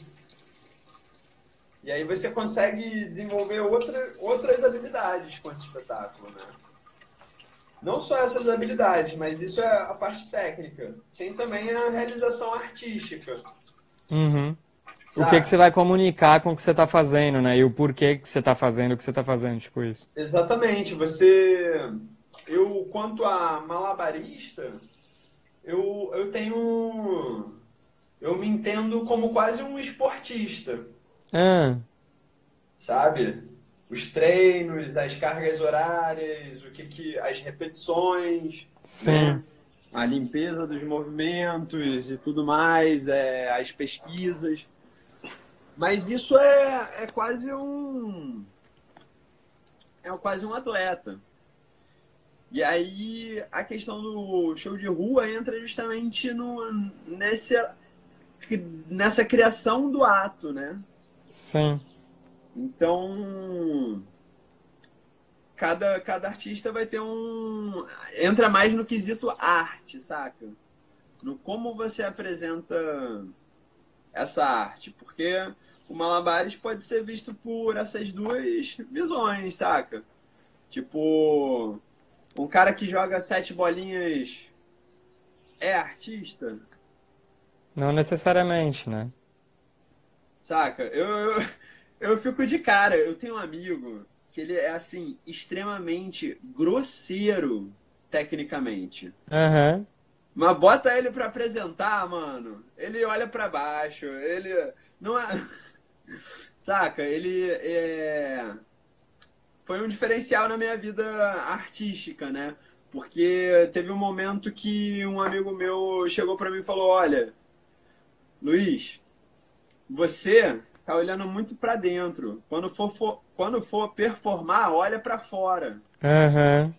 Speaker 2: E aí você consegue desenvolver outras habilidades com esse espetáculo, né? Não só essas habilidades, mas isso é a parte técnica. Tem também a realização artística,
Speaker 1: Uhum. O que que você
Speaker 2: saca?
Speaker 1: vai comunicar com o que você tá fazendo, né? E o porquê que você tá fazendo o que você tá fazendo, tipo isso.
Speaker 2: Exatamente. Eu, quanto a malabarista, eu tenho, eu me entendo como quase um esportista,
Speaker 1: Ah,
Speaker 2: sabe? Os treinos, as cargas horárias, as repetições, né?
Speaker 1: sim,
Speaker 2: A limpeza dos movimentos e tudo mais, as pesquisas. Mas isso é quase um atleta. E aí a questão do show de rua entra justamente nessa criação do ato, né?
Speaker 1: sim.
Speaker 2: Então, cada artista vai ter entra mais no quesito arte, saca? No como você apresenta essa arte. Porque o Malabares pode ser visto por essas duas visões, saca? Tipo, um cara que joga 7 bolinhas é artista,
Speaker 1: Não necessariamente, né?
Speaker 2: saca? Eu fico de cara. Eu tenho um amigo que ele é, assim, extremamente grosseiro tecnicamente.
Speaker 1: Aham.
Speaker 2: Mas bota ele pra apresentar, mano. Ele olha pra baixo. Ele não é. Saca? Foi um diferencial na minha vida artística, né? Porque teve um momento que um amigo meu chegou pra mim e falou: Olha, Luiz, você tá olhando muito pra dentro. Quando for performar, olha pra fora.
Speaker 1: Aham.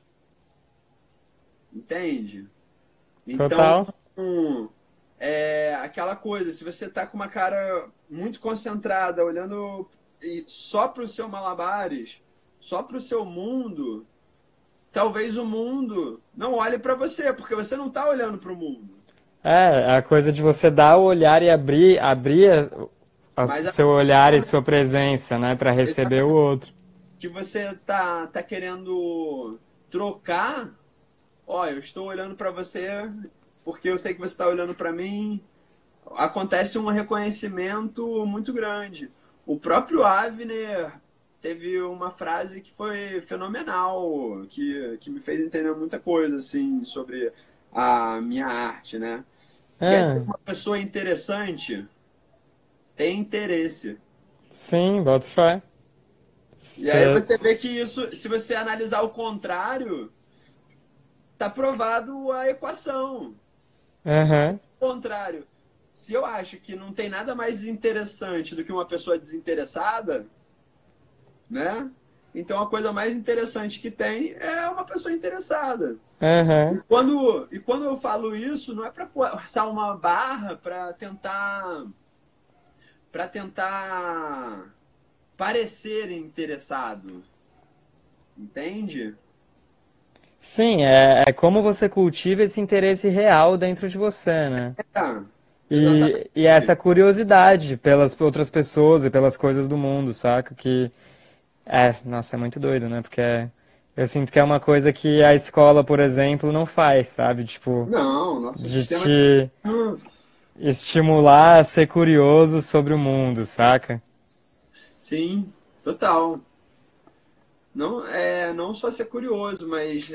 Speaker 2: Entende? Então,
Speaker 1: Total.
Speaker 2: é aquela coisa, se você tá com uma cara muito concentrada, olhando só pro seu malabares, só pro seu mundo, talvez o mundo não olhe pra você, porque você não tá olhando pro mundo.
Speaker 1: É, a coisa de você dar o olhar e abrir o
Speaker 2: Mas a
Speaker 1: seu olhar e sua presença, né, pra receber o outro.
Speaker 2: que você tá querendo trocar, ó, eu estou olhando pra você porque eu sei que você tá olhando pra mim. Acontece um reconhecimento muito grande. O próprio Avner teve uma frase que foi fenomenal, que me fez entender muita coisa assim sobre a minha arte, né? Quer ser
Speaker 1: Ah,
Speaker 2: uma pessoa interessante? Tem interesse.
Speaker 1: sim, boto fé.
Speaker 2: E aí
Speaker 1: Cê-
Speaker 2: você vê que isso, se você analisar o contrário, tá provado a equação.
Speaker 1: Aham.
Speaker 2: Ao contrário, se eu acho que não tem nada mais interessante do que uma pessoa desinteressada, né? Então a coisa mais interessante que tem é uma pessoa interessada. E
Speaker 1: Aham.
Speaker 2: quando eu falo isso, não é para forçar uma barra para para tentar parecer interessado, entende?
Speaker 1: Sim, é como você cultiva esse interesse real dentro de você, né?
Speaker 2: É,
Speaker 1: E essa curiosidade pelas outras pessoas e pelas coisas do mundo, saca? Nossa, é muito doido, né? Eu sinto que é uma coisa que a escola, por exemplo, não faz, sabe? Tipo,
Speaker 2: não, nosso
Speaker 1: de
Speaker 2: sistema.
Speaker 1: te estimular a ser curioso sobre o mundo, saca?
Speaker 2: Sim, total. Não, não só ser curioso, mas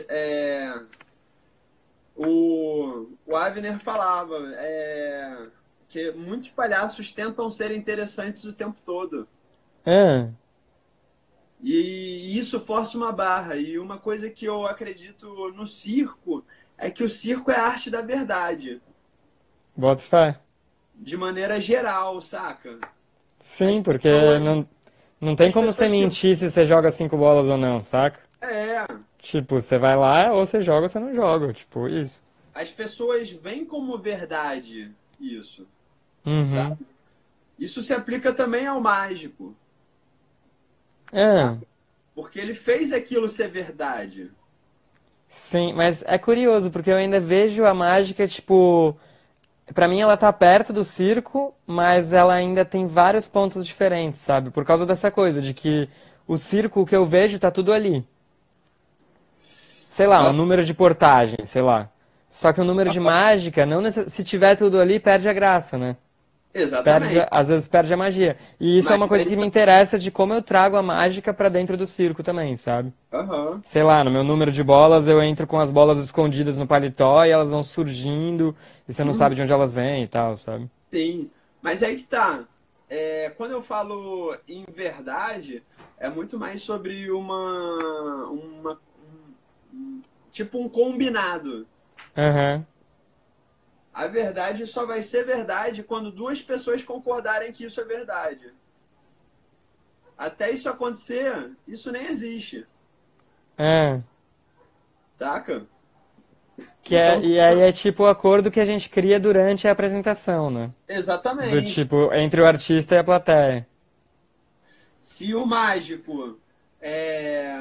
Speaker 2: o Avner falava que muitos palhaços tentam ser interessantes o tempo todo.
Speaker 1: Ah,
Speaker 2: E isso força uma barra. E uma coisa que eu acredito no circo é que o circo é a arte da verdade,
Speaker 1: bota fé.
Speaker 2: de maneira geral, saca? As
Speaker 1: Sim, porque
Speaker 2: pessoas,
Speaker 1: não tem
Speaker 2: as
Speaker 1: como você
Speaker 2: pessoas que.
Speaker 1: mentir se você joga 5 bolas ou não, saca?
Speaker 2: É,
Speaker 1: Tipo, você vai lá, ou você joga ou você não joga. Tipo, isso.
Speaker 2: as pessoas veem como verdade isso,
Speaker 1: Uhum.
Speaker 2: sabe? Isso se aplica também ao mágico,
Speaker 1: Ah,
Speaker 2: sabe? Porque ele fez aquilo ser verdade.
Speaker 1: sim, mas é curioso, porque eu ainda vejo a mágica, tipo. Pra mim ela tá perto do circo, mas ela ainda tem vários pontos diferentes, sabe? Por causa dessa coisa, de que o circo, o que eu vejo, tá tudo ali. Sei lá, um número de portagem, sei lá. Só que o número de mágica, não se tiver tudo ali, perde a graça, né?
Speaker 2: Exatamente.
Speaker 1: Às vezes perde a magia. E isso é
Speaker 2: Mas
Speaker 1: uma coisa
Speaker 2: aí
Speaker 1: que me
Speaker 2: tá.
Speaker 1: interessa de como eu trago a mágica pra dentro do circo também, sabe?
Speaker 2: Aham.
Speaker 1: Sei lá, no meu número de bolas eu entro com as bolas escondidas no paletó e elas vão surgindo e você não sabe de onde elas vêm e tal, sabe?
Speaker 2: Sim, mas aí que tá. Quando eu falo em verdade, é muito mais sobre tipo um combinado.
Speaker 1: Aham.
Speaker 2: A verdade só vai ser verdade quando duas pessoas concordarem que isso é verdade. Até isso acontecer, isso nem existe,
Speaker 1: É.
Speaker 2: saca?
Speaker 1: E
Speaker 2: Então,
Speaker 1: aí é tipo o acordo que a gente cria durante a apresentação, né? Do
Speaker 2: exatamente.
Speaker 1: tipo, entre o artista e a plateia.
Speaker 2: Se o mágico é,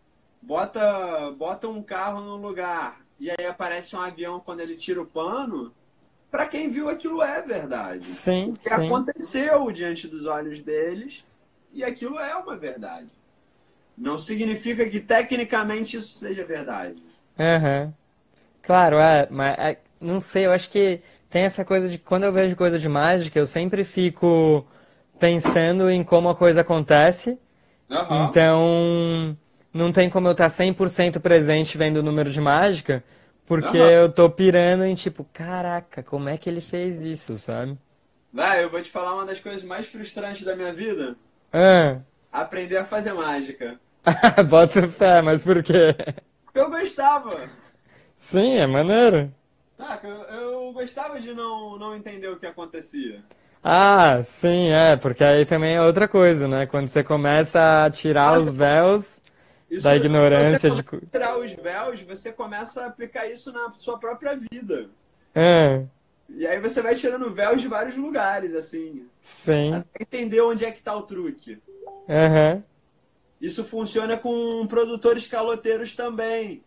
Speaker 2: bota um carro no lugar e aí aparece um avião quando ele tira o pano, para quem viu aquilo é verdade.
Speaker 1: Sim,
Speaker 2: Porque
Speaker 1: sim.
Speaker 2: aconteceu diante dos olhos deles e aquilo é uma verdade. Não significa que tecnicamente isso seja verdade.
Speaker 1: Aham. Claro, não sei, eu acho que tem essa coisa de quando eu vejo coisa de mágica, eu sempre fico pensando em como a coisa acontece.
Speaker 2: Aham.
Speaker 1: Então, não tem como eu estar 100% presente vendo o número de mágica, porque
Speaker 2: Aham.
Speaker 1: eu tô pirando em tipo, caraca, como é que ele fez isso, sabe?
Speaker 2: Vai, eu vou te falar uma das coisas mais frustrantes da minha vida:
Speaker 1: Ah,
Speaker 2: aprender a fazer mágica.
Speaker 1: bota fé, mas por quê?
Speaker 2: Porque eu gostava.
Speaker 1: Sim, é maneiro.
Speaker 2: Saca? Eu gostava de não entender o que acontecia.
Speaker 1: Ah, sim, porque aí também é outra coisa, né? Quando você começa a tirar
Speaker 2: Nossa,
Speaker 1: os véus da
Speaker 2: isso, você
Speaker 1: ignorância de.
Speaker 2: começa a tirar os véus, você começa a aplicar isso na sua própria vida.
Speaker 1: Ah,
Speaker 2: E aí você vai tirando véus de vários lugares, assim,
Speaker 1: sim.
Speaker 2: até entender onde é que tá o truque.
Speaker 1: Aham.
Speaker 2: Isso funciona com produtores caloteiros também.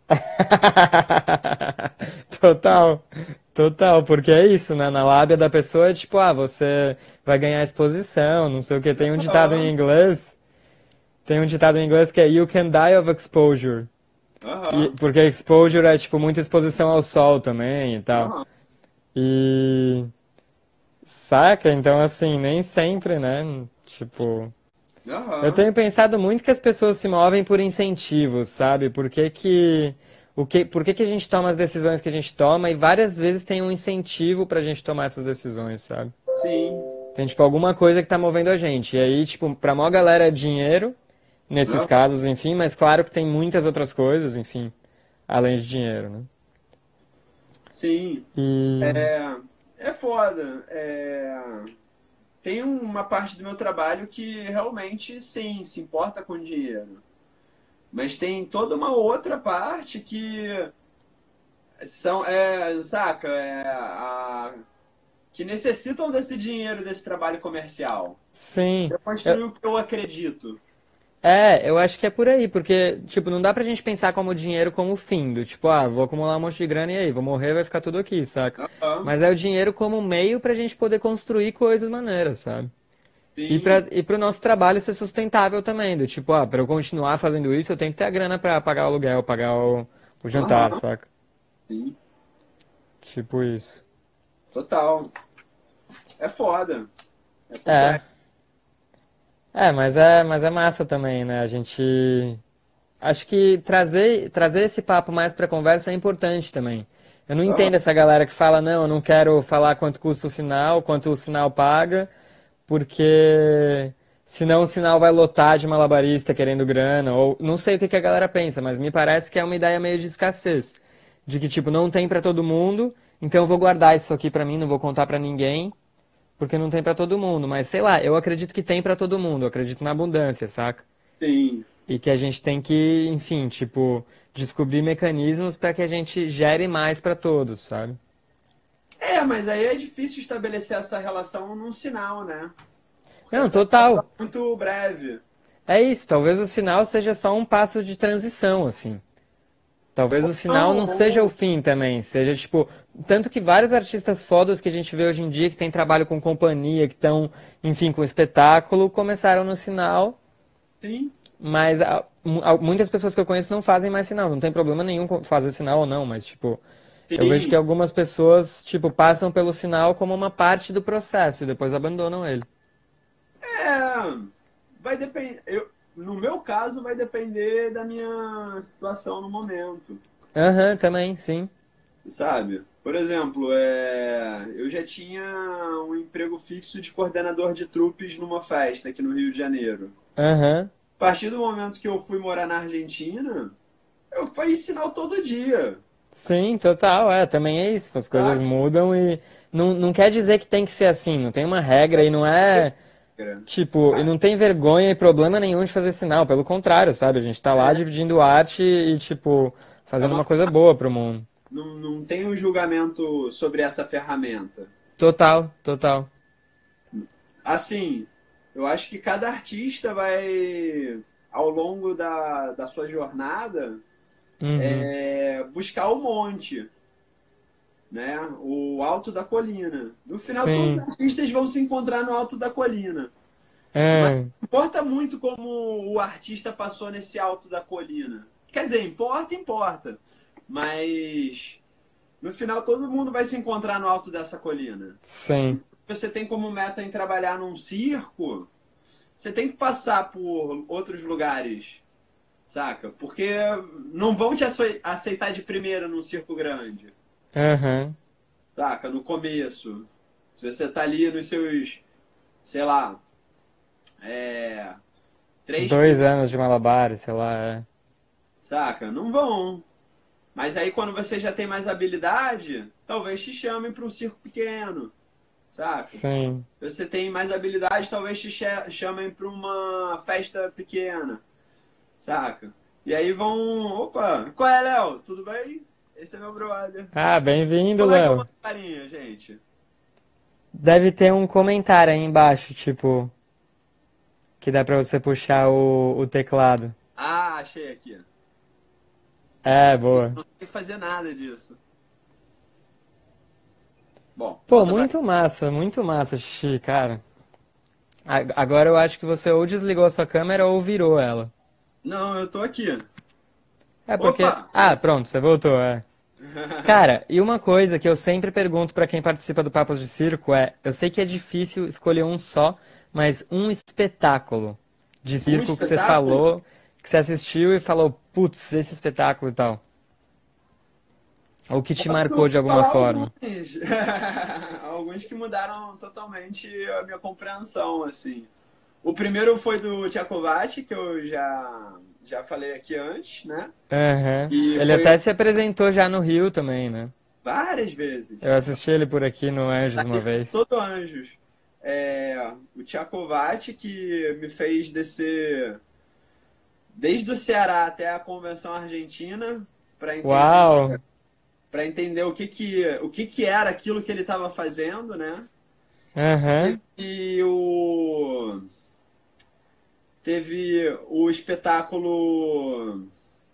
Speaker 1: Total, total, porque é isso, né? Na lábia da pessoa é tipo, você vai ganhar exposição, não sei o que.
Speaker 2: Aham,
Speaker 1: Tem um ditado em inglês que é You can die of exposure.
Speaker 2: aham,
Speaker 1: Porque exposure é tipo muita exposição ao sol também e tal.
Speaker 2: aham,
Speaker 1: E saca? Então assim, nem sempre, né? Tipo, eu
Speaker 2: aham.
Speaker 1: tenho pensado muito que as pessoas se movem por incentivos, sabe? Por que que a gente toma as decisões que a gente toma e várias vezes tem um incentivo pra gente tomar essas decisões, sabe?
Speaker 2: Sim.
Speaker 1: Tem, tipo, alguma coisa que tá movendo a gente. E aí, tipo, pra maior galera é dinheiro, nesses
Speaker 2: Aham,
Speaker 1: casos, enfim, mas claro que tem muitas outras coisas, enfim, além de dinheiro, né?
Speaker 2: sim.
Speaker 1: E.
Speaker 2: É foda. Tem uma parte do meu trabalho que realmente, sim, se importa com dinheiro. Mas tem toda uma outra parte que saca? que necessitam desse dinheiro, desse trabalho comercial.
Speaker 1: Sim.
Speaker 2: Eu construir o que eu acredito.
Speaker 1: Eu acho que é por aí, porque, tipo, não dá pra gente pensar como dinheiro como fim, do tipo, vou acumular um monte de grana e aí, vou morrer, vai ficar tudo aqui, saca?
Speaker 2: Aham,
Speaker 1: Mas é o dinheiro como meio pra gente poder construir coisas maneiras, sabe?
Speaker 2: sim,
Speaker 1: E pro nosso trabalho ser sustentável também, do tipo, pra eu continuar fazendo isso, eu tenho que ter a grana pra pagar o aluguel, pagar o jantar,
Speaker 2: aham,
Speaker 1: saca?
Speaker 2: sim,
Speaker 1: Tipo isso.
Speaker 2: total. É foda, é
Speaker 1: É,
Speaker 2: complexo.
Speaker 1: mas é massa também, né? A gente acho que trazer esse papo mais pra conversa é importante também. Eu não
Speaker 2: Aham,
Speaker 1: entendo essa galera que fala, não, eu não quero falar quanto custa o sinal, quanto o sinal paga, porque senão o sinal vai lotar de malabarista querendo grana, ou não sei o que que a galera pensa, mas me parece que é uma ideia meio de escassez, de que tipo, não tem pra todo mundo, então eu vou guardar isso aqui pra mim, não vou contar pra ninguém, porque não tem pra todo mundo, mas sei lá, eu acredito que tem pra todo mundo, eu acredito na abundância, saca?
Speaker 2: sim.
Speaker 1: E que a gente tem que, enfim, tipo, descobrir mecanismos para que a gente gere mais para todos, sabe?
Speaker 2: Mas aí é difícil estabelecer essa relação num sinal, né? Porque
Speaker 1: Não,
Speaker 2: essa é uma
Speaker 1: total.
Speaker 2: coisa muito breve.
Speaker 1: É isso. Talvez o sinal seja só um passo de transição, assim. Talvez o sinal
Speaker 2: Não,
Speaker 1: não seja o fim também. Seja, tipo, tanto que vários artistas fodas que a gente vê hoje em dia, que tem trabalho com companhia, que estão, enfim, com espetáculo, começaram no sinal,
Speaker 2: sim,
Speaker 1: mas muitas pessoas que eu conheço não fazem mais sinal. Não tem problema nenhum com fazer sinal ou não, mas, tipo, eu vejo que
Speaker 2: sim.
Speaker 1: algumas pessoas, tipo, passam pelo sinal como uma parte do processo e depois abandonam ele.
Speaker 2: É, vai depender. No meu caso, vai depender da minha situação no momento,
Speaker 1: Aham, também, sim.
Speaker 2: sabe? Por exemplo, eu já tinha um emprego fixo de coordenador de trupes numa festa aqui no Rio de Janeiro.
Speaker 1: Aham.
Speaker 2: A partir do momento que eu fui morar na Argentina, eu fazia sinal todo dia,
Speaker 1: Sim, total, também é isso. As coisas
Speaker 2: saca?
Speaker 1: mudam e não quer dizer que tem que ser assim, não tem uma regra e não é, tipo, e
Speaker 2: Ah,
Speaker 1: não tem vergonha e problema nenhum de fazer sinal, pelo contrário, sabe? A gente tá lá
Speaker 2: é,
Speaker 1: dividindo arte e, tipo,
Speaker 2: é
Speaker 1: fazendo
Speaker 2: uma,
Speaker 1: uma coisa boa pro mundo.
Speaker 2: não tem um julgamento sobre essa ferramenta.
Speaker 1: Total, total.
Speaker 2: Assim, eu acho que cada artista vai, ao longo da sua jornada,
Speaker 1: Uhum.
Speaker 2: buscar o monte, né? O alto da colina. No final, todos os
Speaker 1: Sim.
Speaker 2: artistas vão se encontrar no alto da colina. Mas
Speaker 1: É.
Speaker 2: importa muito como o artista passou nesse alto da colina. Quer dizer, importa, importa. Mas no final todo mundo vai se encontrar no alto dessa colina.
Speaker 1: Sim.
Speaker 2: Você tem como meta em trabalhar num circo, você tem que passar por outros lugares, saca? Porque não vão te aceitar de primeira num circo grande,
Speaker 1: Aham.
Speaker 2: saca? No começo. Se você tá ali nos seus, sei lá, é, três
Speaker 1: 2 anos de malabares, sei lá.
Speaker 2: saca? Não vão. Mas aí quando você já tem mais habilidade, talvez te chamem para um circo pequeno, saca?
Speaker 1: Sim.
Speaker 2: Você tem mais habilidade, talvez te chamem para uma festa pequena, saca? E aí vão, opa, qual é, Léo? Tudo bem? Esse é meu brother.
Speaker 1: Ah, bem-vindo,
Speaker 2: Como é que eu
Speaker 1: Léo.
Speaker 2: mando carinha, gente?
Speaker 1: Deve ter um comentário aí embaixo, tipo, que dá pra você puxar o teclado.
Speaker 2: Ah, achei aqui.
Speaker 1: É, boa.
Speaker 2: Não tem que fazer nada disso. Bom,
Speaker 1: Pô,
Speaker 2: volta pra.
Speaker 1: muito massa, Xixi, cara. Agora eu acho que você ou desligou a sua câmera ou virou ela.
Speaker 2: Não, eu tô aqui.
Speaker 1: É porque.
Speaker 2: Opa!
Speaker 1: Ah, pronto, você voltou, Cara, e uma coisa que eu sempre pergunto pra quem participa do Papos de Circo é: eu sei que é difícil escolher um só, mas um espetáculo de
Speaker 2: Um
Speaker 1: circo que você
Speaker 2: espetáculo?
Speaker 1: falou, que você assistiu e falou, putz, esse espetáculo e tal. Ou que te marcou
Speaker 2: Posso
Speaker 1: de alguma
Speaker 2: falar
Speaker 1: forma.
Speaker 2: alguns. Alguns que mudaram totalmente a minha compreensão, assim. O primeiro foi do Tchakovati, que eu já falei aqui antes, né?
Speaker 1: Aham.
Speaker 2: E
Speaker 1: Ele
Speaker 2: foi
Speaker 1: até se apresentou já no Rio também, né?
Speaker 2: várias vezes.
Speaker 1: Eu assisti ele por aqui no Anjos uma vez.
Speaker 2: Todo Anjos. O Tchakovati que me fez descer desde o Ceará até a Convenção Argentina para entender
Speaker 1: Uau!
Speaker 2: para entender o que que era aquilo que ele estava fazendo, né?
Speaker 1: Aham.
Speaker 2: E teve o espetáculo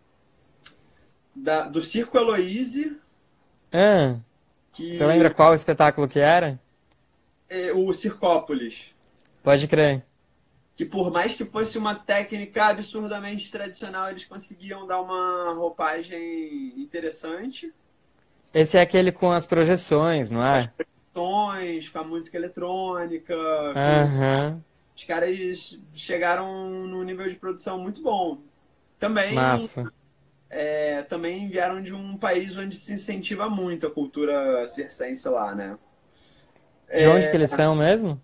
Speaker 2: do Circo Eloise,
Speaker 1: Ah, você lembra
Speaker 2: que
Speaker 1: qual espetáculo que era?
Speaker 2: é o Circópolis,
Speaker 1: Pode crer.
Speaker 2: que por mais que fosse uma técnica absurdamente tradicional, eles conseguiam dar uma roupagem interessante.
Speaker 1: Esse é aquele com as projeções, não
Speaker 2: Com as
Speaker 1: é?
Speaker 2: produções, com a música eletrônica, com...
Speaker 1: Aham.
Speaker 2: Os caras chegaram num nível de produção muito bom. Também,
Speaker 1: Massa.
Speaker 2: também vieram de um país onde se incentiva muito a cultura circense lá, né?
Speaker 1: De onde que eles são mesmo?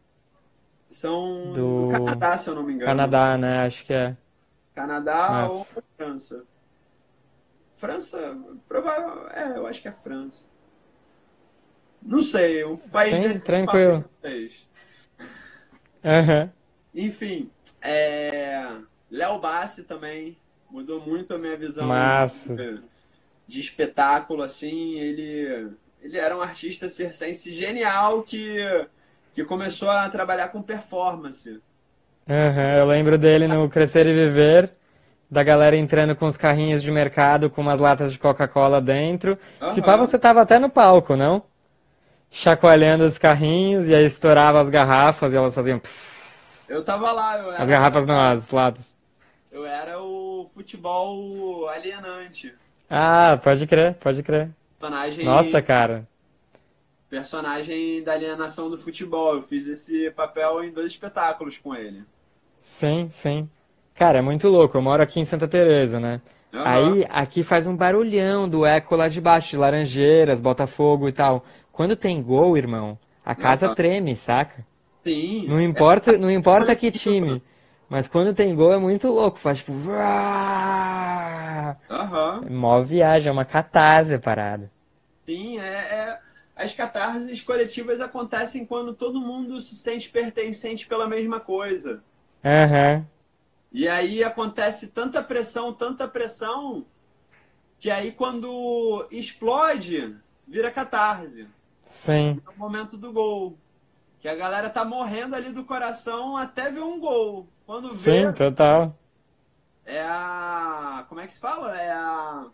Speaker 2: São do
Speaker 1: Do
Speaker 2: Canadá, se eu não me engano.
Speaker 1: Canadá, né? Acho que é.
Speaker 2: Canadá ou
Speaker 1: Massa.
Speaker 2: França. França, provável, eu acho que é França. Não sei, um país
Speaker 1: Sim,
Speaker 2: desse eu falo
Speaker 1: tranquilo.
Speaker 2: francês.
Speaker 1: Aham.
Speaker 2: Enfim, Léo Bassi também mudou muito a minha visão
Speaker 1: Massa.
Speaker 2: de espetáculo, assim. Ele era um artista circense genial que começou a trabalhar com performance.
Speaker 1: Aham. Eu lembro dele no Crescer e Viver, da galera entrando com os carrinhos de mercado com umas latas de Coca-Cola dentro. Se pá,
Speaker 2: Aham.
Speaker 1: você tava até no palco, não? Chacoalhando os carrinhos e aí estourava as garrafas e elas faziam psss.
Speaker 2: Eu tava lá,
Speaker 1: As garrafas não, as latas.
Speaker 2: eu era o futebol alienante.
Speaker 1: Ah, pode crer, pode crer.
Speaker 2: Personagem,
Speaker 1: Nossa, cara.
Speaker 2: personagem da alienação do futebol. Eu fiz esse papel em 2 espetáculos com ele.
Speaker 1: Sim, sim. Cara, é muito louco. Eu moro aqui em Santa Teresa, né?
Speaker 2: Aham.
Speaker 1: Aí aqui faz um barulhão do eco lá de baixo, de Laranjeiras, Botafogo e tal. Quando tem gol, irmão, a casa
Speaker 2: Aham.
Speaker 1: treme, saca?
Speaker 2: Sim.
Speaker 1: Não importa, não importa que
Speaker 2: Coletivo.
Speaker 1: time, mas quando tem gol é muito louco. Faz tipo. Uá!
Speaker 2: Aham.
Speaker 1: É mó viagem, é uma catarse a parada.
Speaker 2: Sim, as catarses coletivas acontecem quando todo mundo se sente pertencente pela mesma coisa.
Speaker 1: Aham,
Speaker 2: E aí acontece tanta pressão, que aí quando explode, vira catarse.
Speaker 1: sim,
Speaker 2: É o momento do gol. Que a galera tá morrendo ali do coração até ver um gol. Quando vê,
Speaker 1: sim, total.
Speaker 2: é a. Como é que se fala? É a.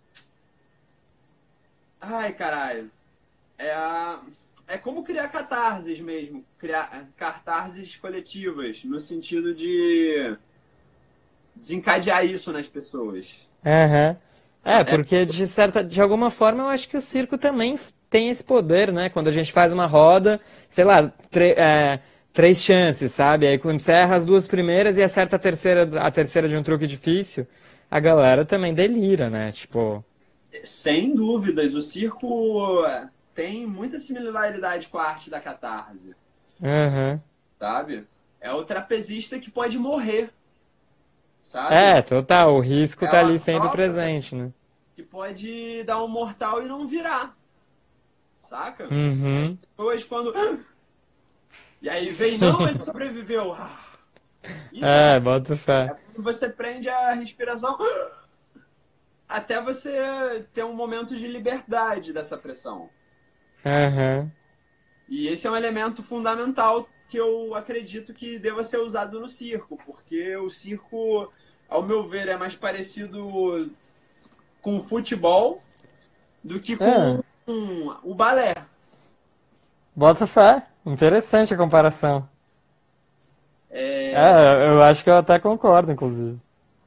Speaker 2: Ai, caralho. É a. É como criar catarses mesmo. Criar catarses coletivas. No sentido de desencadear isso nas pessoas.
Speaker 1: Aham. É,
Speaker 2: É,
Speaker 1: porque de alguma forma eu acho que o circo também tem esse poder, né? Quando a gente faz uma roda, sei lá, 3 chances, sabe? Aí quando você erra as 2 primeiras e acerta a terceira de um truque difícil, a galera também delira, né? Tipo,
Speaker 2: sem dúvidas, o circo tem muita similaridade com a arte da catarse,
Speaker 1: aham.
Speaker 2: sabe? É o trapezista que pode morrer, sabe?
Speaker 1: É, total, o risco
Speaker 2: É
Speaker 1: tá
Speaker 2: o
Speaker 1: ali sempre
Speaker 2: acróbata
Speaker 1: presente, né?
Speaker 2: que pode dar um mortal e não virar, saca? As
Speaker 1: Uhum.
Speaker 2: pessoas quando. E aí vem, não, ele sobreviveu. Isso
Speaker 1: É, bota
Speaker 2: é
Speaker 1: fé.
Speaker 2: quando você prende a respiração até você ter um momento de liberdade dessa pressão.
Speaker 1: Aham.
Speaker 2: E esse é um elemento fundamental que eu acredito que deva ser usado no circo, porque o circo, ao meu ver, é mais parecido com o futebol do que
Speaker 1: Ah,
Speaker 2: com o balé.
Speaker 1: bota fé. Interessante a comparação.
Speaker 2: É,
Speaker 1: É, eu acho que eu até concordo, inclusive.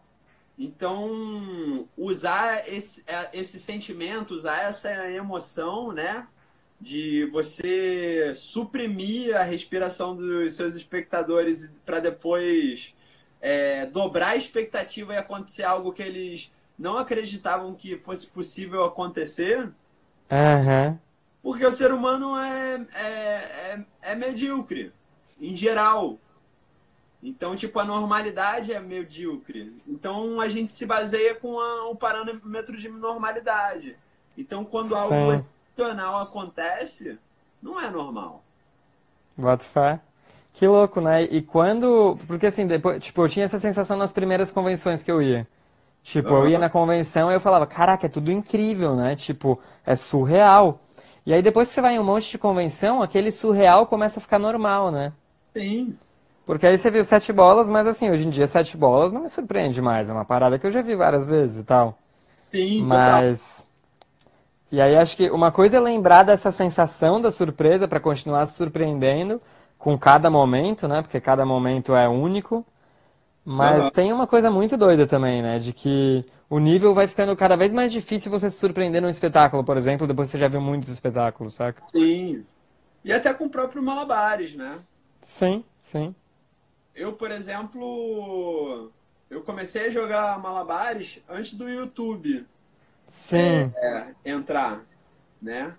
Speaker 2: então, usar esse sentimento, usar essa emoção, né? De você suprimir a respiração dos seus espectadores para depois dobrar a expectativa e acontecer algo que eles não acreditavam que fosse possível acontecer,
Speaker 1: Aham.
Speaker 2: porque o ser humano é medíocre, em geral. Então, tipo, a normalidade é medíocre. Então, a gente se baseia com o parâmetro de normalidade. Então, quando algo
Speaker 1: Sim,
Speaker 2: excepcional acontece, não é normal.
Speaker 1: bota fé. Que louco, né? E quando. Porque assim, depois, tipo, eu tinha essa sensação nas primeiras convenções que eu ia. Tipo, eu ia
Speaker 2: Aham.
Speaker 1: na convenção e eu falava, caraca, é tudo incrível, né? Tipo, é surreal. E aí depois que você vai em um monte de convenção, aquele surreal começa a ficar normal, né?
Speaker 2: Sim,
Speaker 1: Porque aí você viu sete bolas, mas assim, hoje em dia sete bolas não me surpreende mais. É uma parada que eu já vi várias vezes e tal.
Speaker 2: sim, total.
Speaker 1: Mas. E aí acho que uma coisa é lembrar dessa sensação da surpresa pra continuar se surpreendendo com cada momento, né? Porque cada momento é único. Mas
Speaker 2: Aham.
Speaker 1: tem uma coisa muito doida também, né? De que o nível vai ficando cada vez mais difícil você se surpreender num espetáculo, por exemplo, depois que você já viu muitos espetáculos, saca?
Speaker 2: Sim. E até com o próprio Malabares, né?
Speaker 1: Sim, sim.
Speaker 2: Eu, por exemplo, eu comecei a jogar Malabares antes do YouTube
Speaker 1: Sim.
Speaker 2: entrar, né?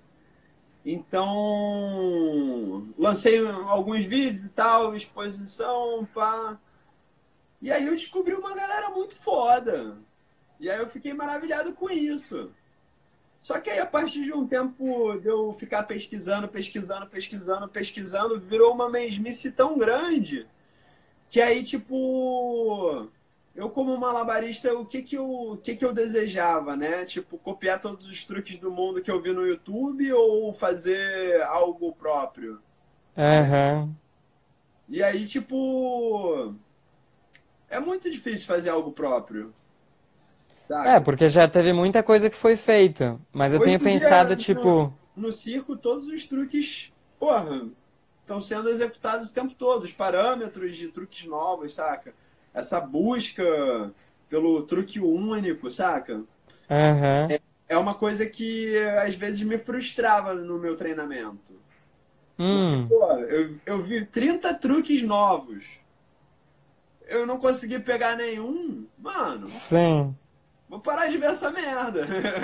Speaker 2: Então, lancei alguns vídeos e tal, exposição, pá. E aí eu descobri uma galera muito foda. E aí eu fiquei maravilhado com isso. Só que aí, a partir de um tempo de eu ficar pesquisando, virou uma mesmice tão grande que aí, tipo, eu como malabarista, o que que eu desejava, né? Tipo, copiar todos os truques do mundo que eu vi no YouTube ou fazer algo próprio, né?
Speaker 1: Aham.
Speaker 2: E aí, tipo, é muito difícil fazer algo próprio,
Speaker 1: É,
Speaker 2: saca?
Speaker 1: porque já teve muita coisa que foi feita. Mas eu
Speaker 2: Hoje
Speaker 1: tenho
Speaker 2: em dia,
Speaker 1: pensado, tipo.
Speaker 2: no circo, todos os truques, porra, estão sendo executados o tempo todo. Os parâmetros de truques novos, saca? Essa busca pelo truque único, saca?
Speaker 1: Aham.
Speaker 2: É uma coisa que às vezes me frustrava no meu treinamento. Porque,
Speaker 1: Hum.
Speaker 2: pô, eu vi 30 truques novos. Eu não consegui pegar nenhum. Mano,
Speaker 1: Sim.
Speaker 2: vou parar de ver essa merda.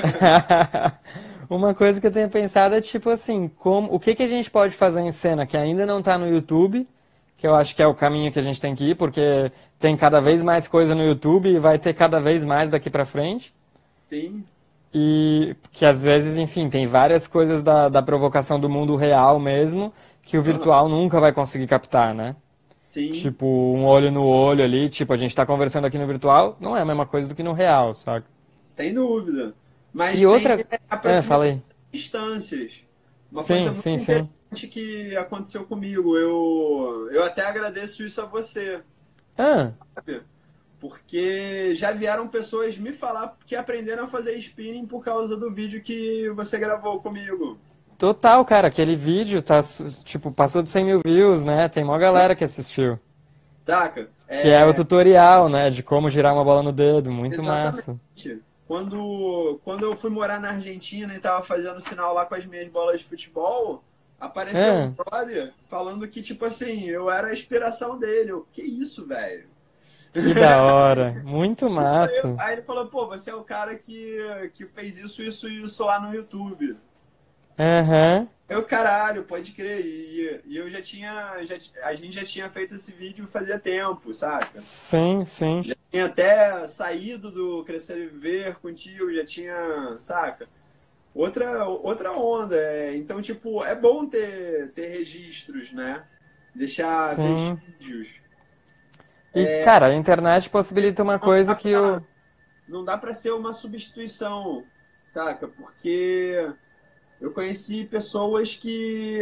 Speaker 1: Uma coisa que eu tenho pensado é tipo assim, como, o que que a gente pode fazer em cena que ainda não tá no YouTube, que eu acho que é o caminho que a gente tem que ir, porque tem cada vez mais coisa no YouTube e vai ter cada vez mais daqui pra frente.
Speaker 2: Sim,
Speaker 1: E que às vezes, enfim, tem várias coisas da provocação do mundo real mesmo que o
Speaker 2: aham,
Speaker 1: virtual nunca vai conseguir captar, né?
Speaker 2: sim,
Speaker 1: Tipo, um olho no olho ali, tipo, a gente tá conversando aqui no virtual, não é a mesma coisa do que no real, saca?
Speaker 2: sem dúvida.
Speaker 1: E
Speaker 2: Mas tem
Speaker 1: outra.
Speaker 2: aproximação
Speaker 1: Falei.
Speaker 2: de distâncias. Uma coisa
Speaker 1: Sim,
Speaker 2: muito
Speaker 1: sim, sim.
Speaker 2: interessante que aconteceu comigo. Eu até agradeço isso a você,
Speaker 1: Ah,
Speaker 2: sabe? Porque já vieram pessoas me falar que aprenderam a fazer spinning por causa do vídeo que você gravou comigo.
Speaker 1: total, cara, aquele vídeo tá, tipo, passou de 100 mil views, né? Tem mó galera que assistiu.
Speaker 2: Saca?
Speaker 1: Que é o tutorial, né? De como girar uma bola no dedo. Muito
Speaker 2: Exatamente.
Speaker 1: massa.
Speaker 2: Quando eu fui morar na Argentina e tava fazendo sinal lá com as minhas bolas de futebol, apareceu um
Speaker 1: Ah,
Speaker 2: brother falando que, tipo assim, eu era a inspiração dele. Eu, que isso, velho?
Speaker 1: que da hora. Muito
Speaker 2: Isso aí.
Speaker 1: massa.
Speaker 2: Aí ele falou, pô, você é o cara que fez isso e isso lá no YouTube.
Speaker 1: Aham.
Speaker 2: Eu, caralho, pode crer. E eu a gente já tinha feito esse vídeo fazia tempo, saca?
Speaker 1: Sim, sim.
Speaker 2: Tinha até saído do Crescer e Viver contigo, já tinha, saca? Outra onda. Então, tipo, é bom ter registros, né? Deixar
Speaker 1: Sim.
Speaker 2: vestígios.
Speaker 1: E, cara, a internet possibilita uma
Speaker 2: Não
Speaker 1: coisa
Speaker 2: dá
Speaker 1: que o.
Speaker 2: não dá pra ser uma substituição, saca? Porque eu conheci pessoas que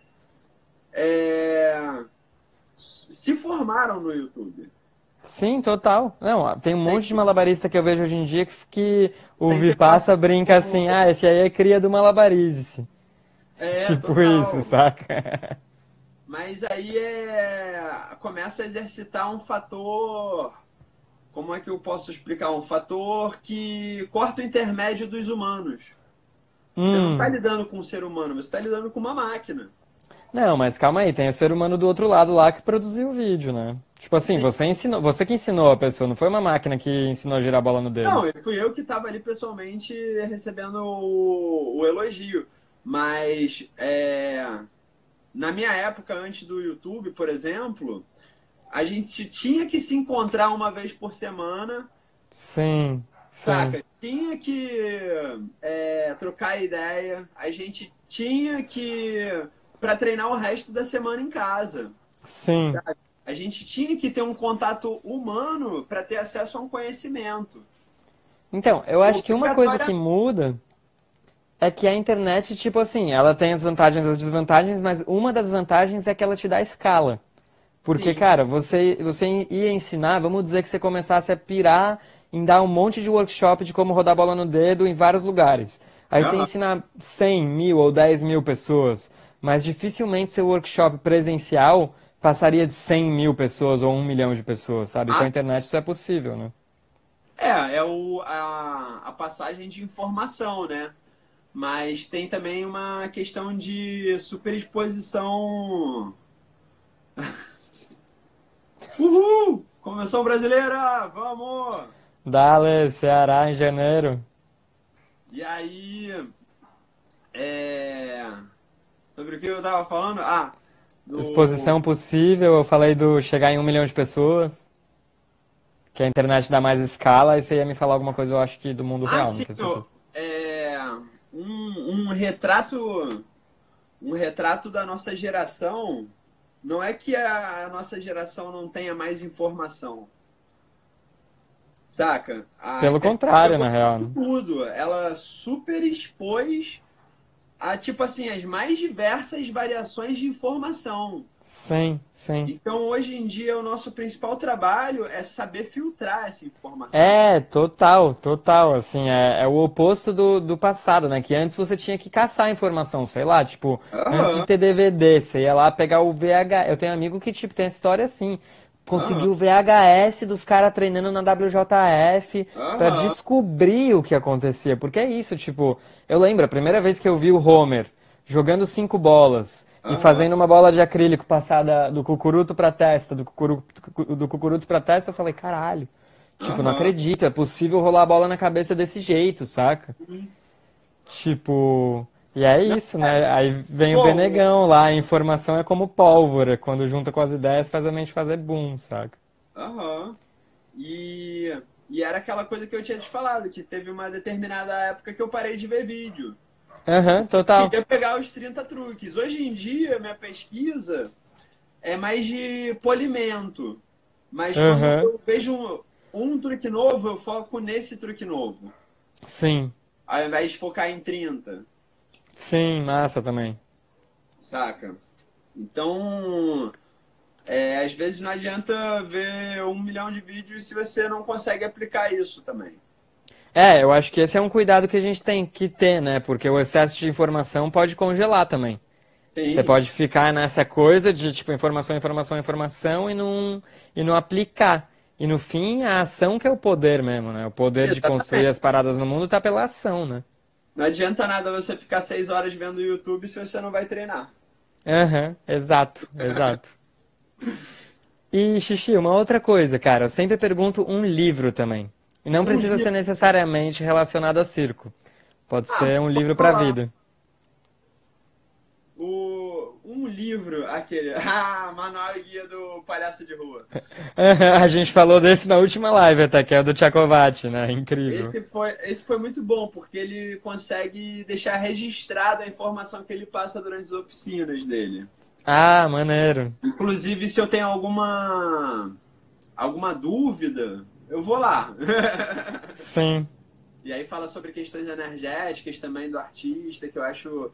Speaker 2: é, se formaram no YouTube.
Speaker 1: Sim, total. Não, tem um monte de malabarista que eu vejo hoje em dia que o
Speaker 2: Sem ter passado
Speaker 1: Vipassa brinca assim,
Speaker 2: por...
Speaker 1: ah, esse aí é cria do malabarice. Tipo isso,
Speaker 2: Total.
Speaker 1: saca?
Speaker 2: Mas aí começa a exercitar um fator. Como é que eu posso explicar? Um fator que corta o intermédio dos humanos. Você não está
Speaker 1: Hum.
Speaker 2: lidando com um ser humano, você está lidando com uma máquina.
Speaker 1: Não, mas calma aí, tem o ser humano do outro lado lá que produziu o vídeo, né? Tipo assim,
Speaker 2: Sim.
Speaker 1: você ensinou, você que ensinou a pessoa, não foi uma máquina que ensinou a girar a bola no dedo.
Speaker 2: Não, fui eu que estava ali pessoalmente recebendo o elogio. Mas na minha época, antes do YouTube, por exemplo, a gente tinha que se encontrar uma vez por semana,
Speaker 1: Sim, sim,
Speaker 2: saca? Tinha que trocar ideia, a gente tinha que para treinar o resto da semana em casa.
Speaker 1: sim,
Speaker 2: A gente tinha que ter um contato humano para ter acesso a um conhecimento.
Speaker 1: Então, eu acho que uma coisa que
Speaker 2: Obrigatória.
Speaker 1: muda é que a internet, tipo assim, ela tem as vantagens e as desvantagens, mas uma das vantagens é que ela te dá escala. Porque,
Speaker 2: Sim.
Speaker 1: cara, você ia ensinar, vamos dizer que você começasse a pirar em dar um monte de workshop de como rodar bola no dedo em vários lugares. Aí você
Speaker 2: Aham.
Speaker 1: ensina 100 mil ou 10 mil pessoas, mas dificilmente seu workshop presencial passaria de 100 mil pessoas ou 1 milhão de pessoas, sabe? Com a
Speaker 2: Ah,
Speaker 1: internet isso é possível, né?
Speaker 2: a passagem de informação, né? Mas tem também uma questão de superexposição. Uhul! Convenção brasileira, vamos!
Speaker 1: Dale, Ceará em janeiro.
Speaker 2: E aí, é... sobre o que eu tava falando? Ah, do...
Speaker 1: Exposição possível, eu falei do chegar em 1 milhão de pessoas, que a internet dá mais escala, e você ia me falar alguma coisa, eu acho que do mundo
Speaker 2: Ah,
Speaker 1: real, não
Speaker 2: sim,
Speaker 1: tenho certeza.
Speaker 2: é... um retrato, um retrato da nossa geração. Não é que a nossa geração não tenha mais informação, saca? A
Speaker 1: Pelo
Speaker 2: internet
Speaker 1: contrário,
Speaker 2: pegou
Speaker 1: na real, né?
Speaker 2: tudo. Ela super expôs a, tipo assim, as mais diversas variações de informação.
Speaker 1: Sim, sim.
Speaker 2: Então, hoje em dia, o nosso principal trabalho é saber filtrar essa informação.
Speaker 1: É, total, total, assim, é o oposto do passado, né? Que antes você tinha que caçar informação, sei lá, tipo, antes de
Speaker 2: Aham,
Speaker 1: ter DVD, você ia lá pegar o VH. Eu tenho amigo que, tipo, tem a história assim,
Speaker 2: aham,
Speaker 1: conseguiu o VHS dos caras treinando na WJF pra
Speaker 2: aham,
Speaker 1: descobrir o que acontecia, porque é isso, tipo, eu lembro, a primeira vez que eu vi o Homer jogando 5 bolas e
Speaker 2: aham,
Speaker 1: fazendo uma bola de acrílico passada do cucuruto pra testa, do cucuruto pra testa, eu falei, caralho. Tipo, não
Speaker 2: aham.
Speaker 1: acredito, é possível rolar a bola na cabeça desse jeito, saca? Tipo, e é
Speaker 2: Não,
Speaker 1: isso, né? Aí vem o
Speaker 2: bom,
Speaker 1: Benegão lá, a informação é como pólvora, quando junta com as ideias faz a mente fazer boom, saca?
Speaker 2: aham. E era aquela coisa que eu tinha te falado, que teve uma determinada época que eu parei de ver vídeo.
Speaker 1: Aham, total.
Speaker 2: Queria pegar os 30 truques. Hoje em dia, minha pesquisa é mais de polimento. Mas quando
Speaker 1: Aham,
Speaker 2: eu vejo um truque novo, eu foco nesse truque novo.
Speaker 1: sim,
Speaker 2: Ao invés de focar em 30,
Speaker 1: sim, massa também.
Speaker 2: saca? Então, às vezes não adianta ver 1 milhão de vídeos se você não consegue aplicar isso também.
Speaker 1: É, eu acho que esse é um cuidado que a gente tem que ter, né? Porque o excesso de informação pode congelar também. Você
Speaker 2: Sim,
Speaker 1: pode ficar nessa coisa de tipo informação, informação, informação e não aplicar. E no fim, a ação que é o poder mesmo, né? O poder de construir
Speaker 2: exatamente.
Speaker 1: as paradas no mundo tá pela ação, né?
Speaker 2: Não adianta nada você ficar 6 horas vendo o YouTube se você não vai treinar.
Speaker 1: Aham, exato, exato. E, Xixi, uma outra coisa, cara, eu sempre pergunto um livro também. E não
Speaker 2: Um
Speaker 1: precisa ser
Speaker 2: livro.
Speaker 1: necessariamente relacionado ao circo. Pode
Speaker 2: Ah,
Speaker 1: ser um
Speaker 2: pode
Speaker 1: livro pra
Speaker 2: falar.
Speaker 1: vida.
Speaker 2: Um livro, aquele. Ah, Manual e Guia do Palhaço de Rua.
Speaker 1: A gente falou desse na última live até, que é o do Tchakovati, né? Incrível.
Speaker 2: Esse foi muito bom, porque ele consegue deixar registrada a informação que ele passa durante as oficinas dele.
Speaker 1: Ah, maneiro.
Speaker 2: Inclusive, se eu tenho alguma dúvida, eu vou lá.
Speaker 1: Sim.
Speaker 2: E aí fala sobre questões energéticas também do artista, que eu acho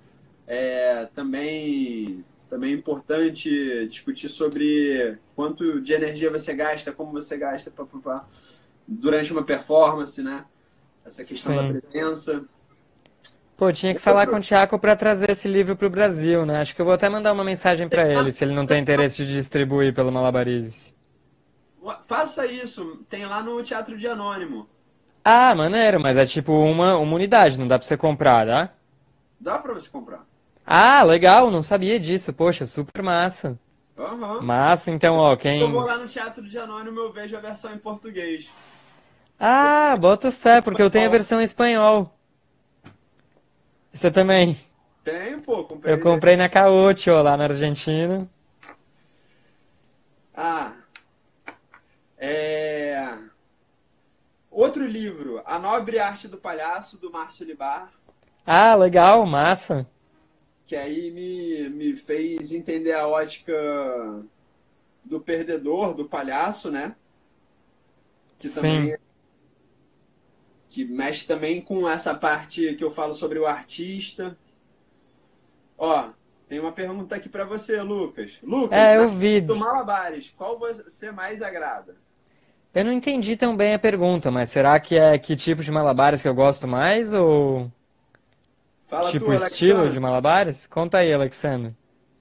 Speaker 2: também importante discutir sobre quanto de energia você gasta, como você gasta durante uma performance, né? Essa questão da
Speaker 1: Sim.
Speaker 2: presença.
Speaker 1: Pô, tinha que falar com o
Speaker 2: Outro,
Speaker 1: Thiago pra trazer esse livro pro Brasil, né? Acho que eu vou até mandar uma mensagem pra ele, se ele não tem interesse de distribuir pelo Malabarise.
Speaker 2: faça isso, tem lá no Teatro de Anônimo.
Speaker 1: Ah, maneiro, mas é tipo uma unidade, não dá pra você comprar, tá?
Speaker 2: Dá pra você comprar.
Speaker 1: Ah, legal, não sabia disso. Poxa, super massa.
Speaker 2: Aham.
Speaker 1: Massa, então, ó,
Speaker 2: Eu vou
Speaker 1: quem.
Speaker 2: lá no Teatro de Anônimo, eu vejo a versão em português.
Speaker 1: Ah, boto fé, porque eu tenho a versão em espanhol. Você também.
Speaker 2: Tem, pô,
Speaker 1: Eu
Speaker 2: comprei.
Speaker 1: comprei na Caocho, lá na Argentina.
Speaker 2: Ah, é. Outro livro, A Nobre Arte do Palhaço, do Márcio Libar,
Speaker 1: Ah, legal, massa.
Speaker 2: que aí me fez entender a ótica do perdedor, do palhaço, né? Que
Speaker 1: Sim,
Speaker 2: também que mexe também com essa parte que eu falo sobre o artista. Ó, tem uma pergunta aqui para você, Lucas. Lucas,
Speaker 1: Eu
Speaker 2: na
Speaker 1: vi.
Speaker 2: do Malabares, qual você mais agrada?
Speaker 1: Eu não entendi tão bem a pergunta, mas será que é que tipo de malabares que eu gosto mais ou
Speaker 2: Fala tu,
Speaker 1: tipo estilo de
Speaker 2: Alexandre.
Speaker 1: malabares? Conta aí, Alexandre.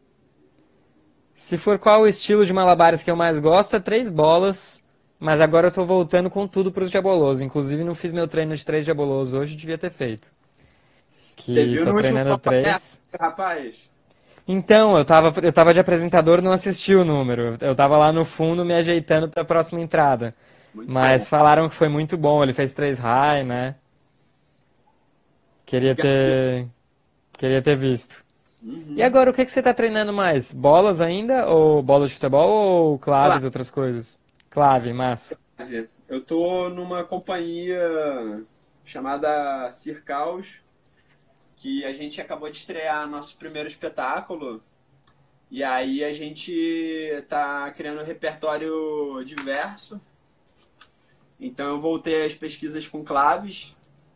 Speaker 1: Se for qual o estilo de malabares que eu mais gosto, é três bolas. Mas agora eu tô voltando com tudo pros diabolosos. Inclusive não fiz meu treino de três diabolosos hoje, devia ter feito.
Speaker 2: Você
Speaker 1: Que
Speaker 2: viu
Speaker 1: tô
Speaker 2: no último
Speaker 1: treinando
Speaker 2: Copa Aberta,
Speaker 1: três.
Speaker 2: rapaz?
Speaker 1: Então, eu tava de apresentador, não assisti o número. Eu tava lá no fundo me ajeitando pra próxima entrada.
Speaker 2: Muito bom.
Speaker 1: Mas falaram que foi muito bom, ele fez três high, né? Queria ter, queria ter visto. E
Speaker 2: Uhum.
Speaker 1: agora, o que que você tá treinando mais? Bolas ainda? Ou bola de futebol? Ou claves,
Speaker 2: Claro.
Speaker 1: outras coisas? Clave, massa.
Speaker 2: Eu tô numa companhia chamada Circaus, que a gente acabou de estrear nosso primeiro espetáculo. E aí a gente tá criando um repertório diverso. Então eu voltei às pesquisas com claves.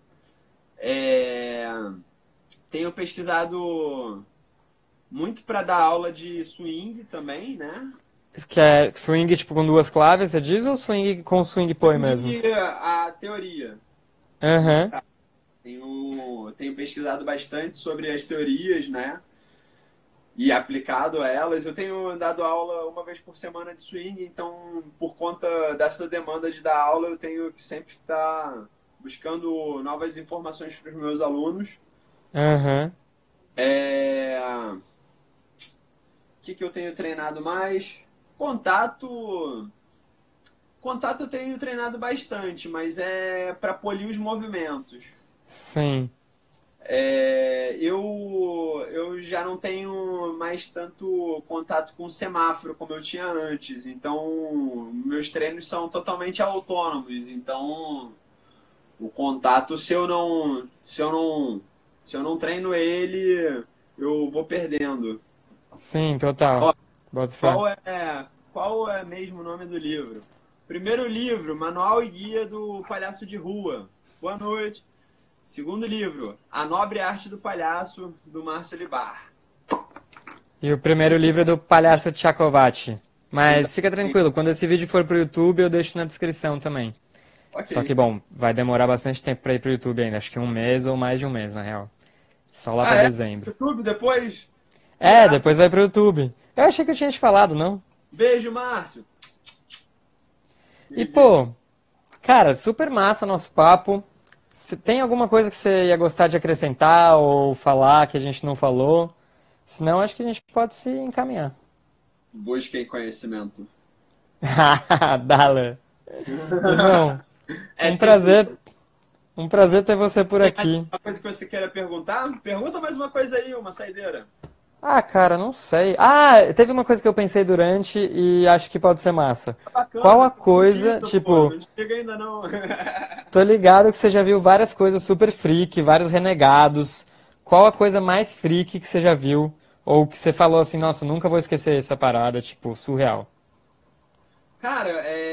Speaker 2: É, Tenho pesquisado muito para dar aula de swing também, né?
Speaker 1: Que é swing tipo com duas claves, você diz? Ou swing com swing poi mesmo?
Speaker 2: Swing, a teoria.
Speaker 1: Aham.
Speaker 2: Tenho pesquisado bastante sobre as teorias, né? E aplicado a elas. Eu tenho dado aula uma vez por semana de swing, então, por conta dessa demanda de dar aula, eu tenho que sempre estar buscando novas informações para os meus alunos.
Speaker 1: Aham.
Speaker 2: O que eu tenho treinado mais? Contato. Contato eu tenho treinado bastante, mas é para polir os movimentos.
Speaker 1: Sim.
Speaker 2: Eu já não tenho mais tanto contato com o semáforo como eu tinha antes, então meus treinos são totalmente autônomos. Então o contato, se eu não treino ele, eu vou perdendo.
Speaker 1: Sim, total.
Speaker 2: Ó,
Speaker 1: Boto fé.
Speaker 2: qual é mesmo o nome do livro? Primeiro livro, Manual e Guia do Palhaço de Rua. Boa noite. Segundo livro, A Nobre Arte do Palhaço, do Márcio Libar.
Speaker 1: E o primeiro livro é do Palhaço Tchakovati. Mas fica
Speaker 2: Exatamente.
Speaker 1: tranquilo, quando esse vídeo for pro YouTube, eu deixo na descrição também. Só que,
Speaker 2: Ok.
Speaker 1: bom, vai demorar bastante tempo pra ir pro YouTube ainda. Acho que um mês ou mais de um mês, na real. Só lá pra
Speaker 2: Ah, é?
Speaker 1: dezembro.
Speaker 2: YouTube depois?
Speaker 1: É,
Speaker 2: Irado.
Speaker 1: depois vai pro YouTube. Eu achei que eu tinha te falado, não?
Speaker 2: Beijo, Márcio.
Speaker 1: E,
Speaker 2: Aquele beijo.
Speaker 1: pô, cara, super massa nosso papo. Tem alguma coisa que você ia gostar de acrescentar ou falar que a gente não falou? Senão, acho que a gente pode se encaminhar.
Speaker 2: Busquem conhecimento.
Speaker 1: Dala. Irmão,
Speaker 2: É
Speaker 1: um prazer,
Speaker 2: tudo.
Speaker 1: um prazer ter você por
Speaker 2: Tem mais
Speaker 1: aqui.
Speaker 2: uma coisa que você queira perguntar? Pergunta mais uma coisa aí, uma saideira.
Speaker 1: Ah, cara, não sei. Ah, teve uma coisa que eu pensei durante e acho que pode ser massa.
Speaker 2: Tá
Speaker 1: Qual
Speaker 2: bacana,
Speaker 1: a
Speaker 2: tô
Speaker 1: coisa,
Speaker 2: contigo, pô.
Speaker 1: tipo,
Speaker 2: Não chega ainda não.
Speaker 1: tô ligado que você já viu várias coisas super freak, vários renegados. Qual a coisa mais freak que você já viu? Ou que você falou assim, nossa, nunca vou esquecer essa parada, tipo, surreal.
Speaker 2: Cara,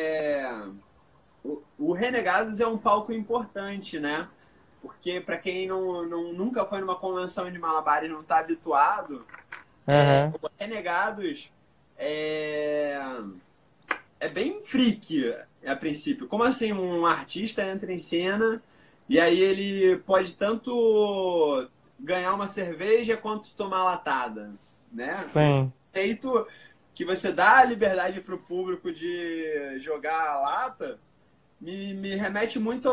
Speaker 2: o Renegados é um palco importante, né? Porque para quem nunca foi numa convenção de malabar e não tá habituado,
Speaker 1: Aham.
Speaker 2: o Renegados é, é bem freak a princípio. Como assim um artista entra em cena e aí ele pode tanto ganhar uma cerveja quanto tomar latada, né? O
Speaker 1: Sim.
Speaker 2: jeito que você dá a liberdade para o público de jogar a lata me remete muito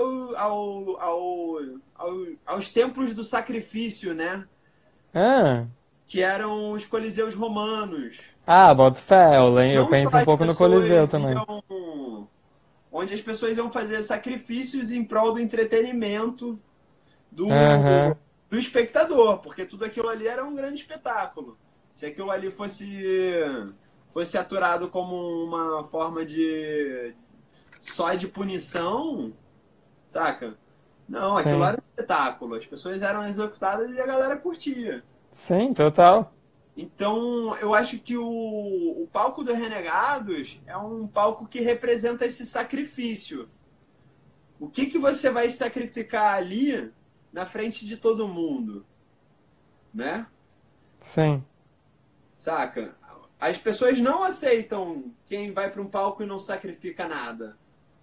Speaker 2: aos templos do sacrifício, né?
Speaker 1: Ah,
Speaker 2: Que eram os coliseus romanos.
Speaker 1: boto fé. Eu
Speaker 2: Não só
Speaker 1: penso um
Speaker 2: as
Speaker 1: pouco no Coliseu
Speaker 2: pessoas
Speaker 1: também.
Speaker 2: iam. Onde as pessoas iam fazer sacrifícios em prol do entretenimento do,
Speaker 1: Aham.
Speaker 2: do espectador, porque tudo aquilo ali era um grande espetáculo. Se aquilo ali fosse aturado como uma forma de só de punição, saca? Não, aquilo
Speaker 1: Sim.
Speaker 2: era um espetáculo. As pessoas eram executadas e a galera curtia.
Speaker 1: Sim, total.
Speaker 2: Então, eu acho que o palco dos Renegados é um palco que representa esse sacrifício. O que que você vai sacrificar ali na frente de todo mundo, né?
Speaker 1: Sim.
Speaker 2: Saca? As pessoas não aceitam quem vai para um palco e não sacrifica nada.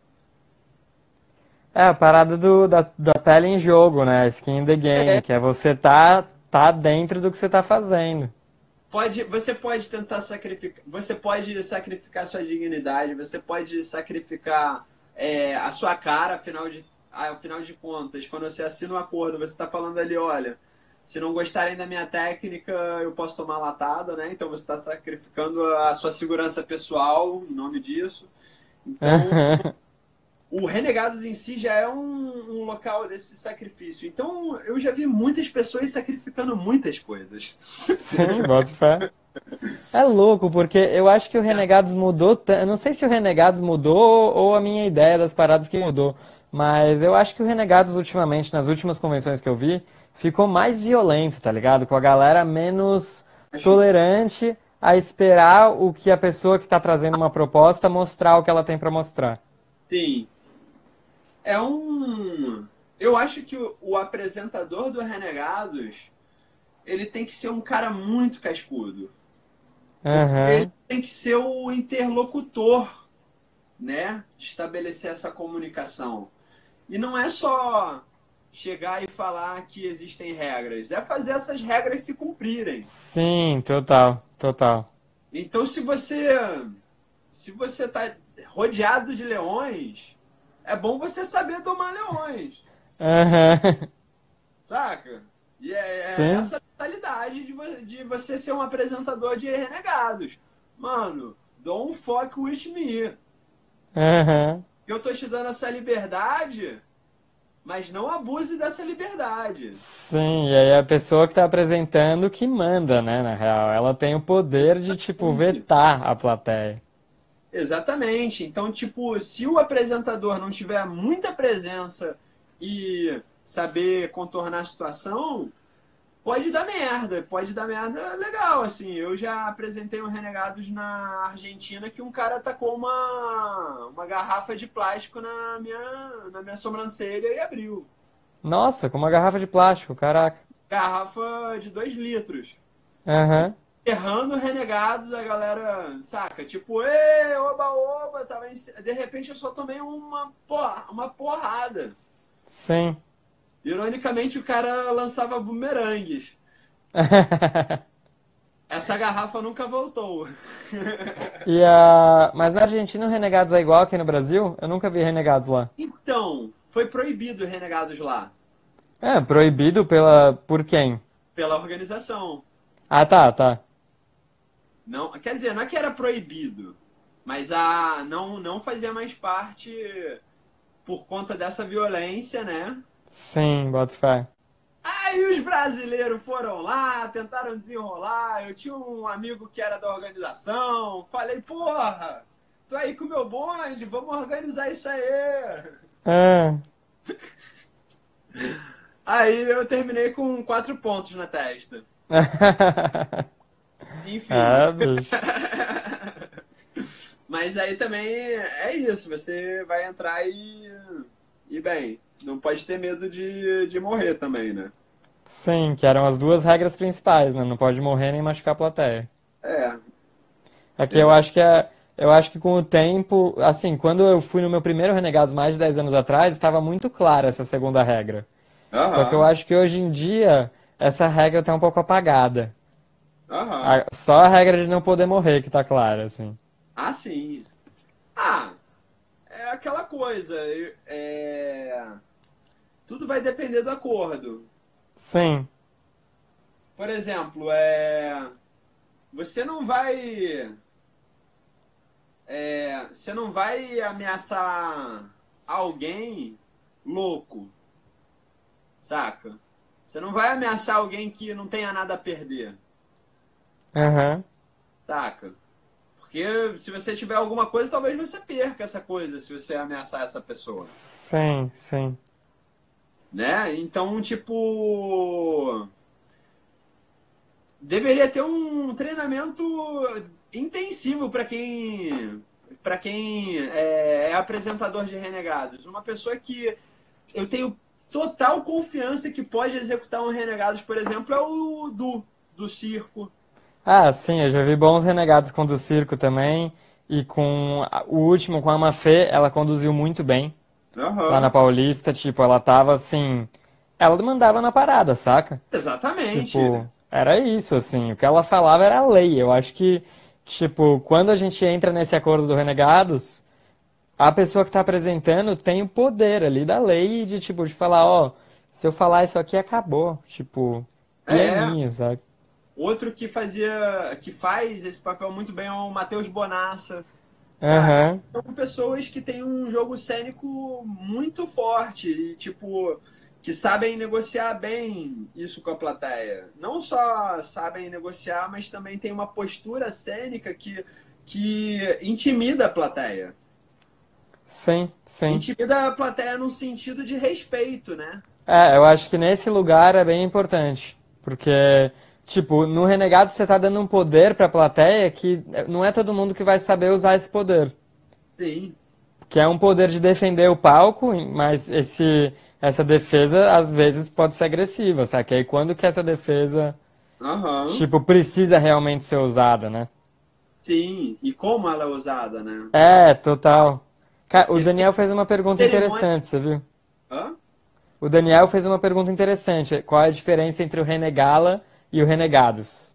Speaker 1: É a parada da pele em jogo, né? Skin in the game, que é você tá dentro do que você tá fazendo.
Speaker 2: Você pode tentar sacrificar, você pode sacrificar sua dignidade, você pode sacrificar a sua cara, afinal de contas, quando você assina um acordo, você está falando ali, olha, se não gostarem da minha técnica, eu posso tomar latada, né? Então você está sacrificando a sua segurança pessoal em nome disso. Então, o Renegados em si já é um local desse sacrifício. Então, eu já vi muitas pessoas sacrificando muitas coisas.
Speaker 1: Sim, boto fé. É louco, porque eu acho que o Renegados mudou. Eu não sei se o Renegados mudou ou a minha ideia das paradas que mudou. Mas eu acho que o Renegados, ultimamente, nas últimas convenções que eu vi, ficou mais violento, tá ligado? Com a galera menos tolerante a esperar o que a pessoa que tá trazendo uma proposta mostrar o que ela tem pra mostrar.
Speaker 2: Sim, é um. Eu acho que o apresentador do Renegados, ele tem que ser um cara muito cascudo. Porque ele
Speaker 1: Aham.
Speaker 2: tem que ser o interlocutor, né? De estabelecer essa comunicação. E não é só chegar e falar que existem regras, é fazer essas regras se cumprirem.
Speaker 1: Sim, total, total.
Speaker 2: Então, se você tá rodeado de leões, é bom você saber domar leões,
Speaker 1: Aham.
Speaker 2: saca? E é
Speaker 1: Sim.
Speaker 2: essa mentalidade de você ser um apresentador de renegados. Mano, don't fuck with me.
Speaker 1: Aham.
Speaker 2: Eu tô te dando essa liberdade, mas não abuse dessa liberdade.
Speaker 1: Sim, e aí a pessoa que tá apresentando que manda, né, na real. Ela tem o poder de, tipo, vetar a plateia.
Speaker 2: Exatamente. Então, tipo, se o apresentador não tiver muita presença e saber contornar a situação, pode dar merda legal, assim. Eu já apresentei um Renegados na Argentina que um cara tacou uma garrafa de plástico na minha sobrancelha e abriu.
Speaker 1: Nossa, com uma garrafa de plástico, caraca.
Speaker 2: Garrafa de 2 litros.
Speaker 1: Aham.
Speaker 2: Errando Renegados, a galera, saca? Tipo, ê, oba, oba, de repente eu só tomei uma porrada.
Speaker 1: Sim.
Speaker 2: Ironicamente, o cara lançava bumerangues. Essa garrafa nunca voltou.
Speaker 1: Mas na Argentina o Renegados é igual aqui no Brasil? Eu nunca vi Renegados lá.
Speaker 2: Então, foi proibido Renegados lá,
Speaker 1: É, proibido por quem?
Speaker 2: pela organização.
Speaker 1: Ah, tá, tá.
Speaker 2: Não, quer dizer, não é que era proibido, mas não fazia mais parte por conta dessa violência, né?
Speaker 1: Sim, boto fé.
Speaker 2: Aí os brasileiros foram lá, tentaram desenrolar. Eu tinha um amigo que era da organização. Falei, porra, tô aí com o meu bonde, vamos organizar isso aí.
Speaker 1: Ah.
Speaker 2: Aí eu terminei com 4 pontos na testa. Enfim.
Speaker 1: É, bicho.
Speaker 2: Mas aí também é isso, você vai entrar e bem, não pode ter medo de morrer também, né?
Speaker 1: Sim, que eram as duas regras principais, né? Não pode morrer nem machucar a plateia.
Speaker 2: É,
Speaker 1: Aqui eu
Speaker 2: exato.
Speaker 1: acho que eu acho que com o tempo, assim, quando eu fui no meu primeiro Renegados mais de 10 anos atrás, estava muito clara essa segunda regra. Só que eu
Speaker 2: Aham,
Speaker 1: acho que hoje em dia essa regra tá um pouco apagada.
Speaker 2: aham.
Speaker 1: Só a regra de não poder morrer que tá clara, assim.
Speaker 2: Ah, sim. Ah, é aquela coisa. Tudo vai depender do acordo.
Speaker 1: Sim.
Speaker 2: Por exemplo, você não vai. Você não vai ameaçar alguém louco, saca? Você não vai ameaçar alguém que não tenha nada a perder,
Speaker 1: Aham.
Speaker 2: saca? Porque se você tiver alguma coisa, talvez você perca essa coisa se você ameaçar essa pessoa,
Speaker 1: Sim, sim.
Speaker 2: né? Então, tipo, deveria ter um treinamento intensivo para para quem é apresentador de Renegados, uma pessoa que eu tenho total confiança que pode executar um Renegados, por exemplo, é o do circo.
Speaker 1: Ah, sim, eu já vi bons renegados com o do circo também. E com o último, com a Mafê, ela conduziu muito bem. Lá na
Speaker 2: Aham,
Speaker 1: Paulista, tipo, ela tava assim. Ela mandava na parada, saca?
Speaker 2: exatamente.
Speaker 1: Tipo, era isso, assim. O que ela falava era lei. Eu acho que, tipo, quando a gente entra nesse acordo do Renegados, a pessoa que tá apresentando tem o poder ali da lei de, tipo, de falar, ó, se eu falar isso aqui, acabou. Tipo, e é
Speaker 2: É,
Speaker 1: minha, sabe?
Speaker 2: outro que faz esse papel muito bem é o Matheus Bonassa, saca?
Speaker 1: Aham.
Speaker 2: São pessoas que têm um jogo cênico muito forte e, tipo, que sabem negociar bem isso com a plateia. Não só sabem negociar, mas também tem uma postura cênica que intimida a plateia.
Speaker 1: Sim, sim.
Speaker 2: Intimida a plateia num sentido de respeito, né?
Speaker 1: É, eu acho que nesse lugar é bem importante. Porque, tipo, no Renegado você tá dando um poder pra plateia que não é todo mundo que vai saber usar esse poder.
Speaker 2: Sim.
Speaker 1: Que é um poder de defender o palco, mas essa defesa às vezes pode ser agressiva, sabe? Aí quando que essa defesa,
Speaker 2: Aham.
Speaker 1: tipo, precisa realmente ser usada, né?
Speaker 2: Sim. E como ela é usada, né?
Speaker 1: É, total. Cara, o
Speaker 2: Porque
Speaker 1: Daniel fez uma pergunta
Speaker 2: cerimônia.
Speaker 1: interessante, você viu?
Speaker 2: Hã?
Speaker 1: O Daniel fez uma pergunta interessante. Qual é a diferença entre o Renegala e o Renegados?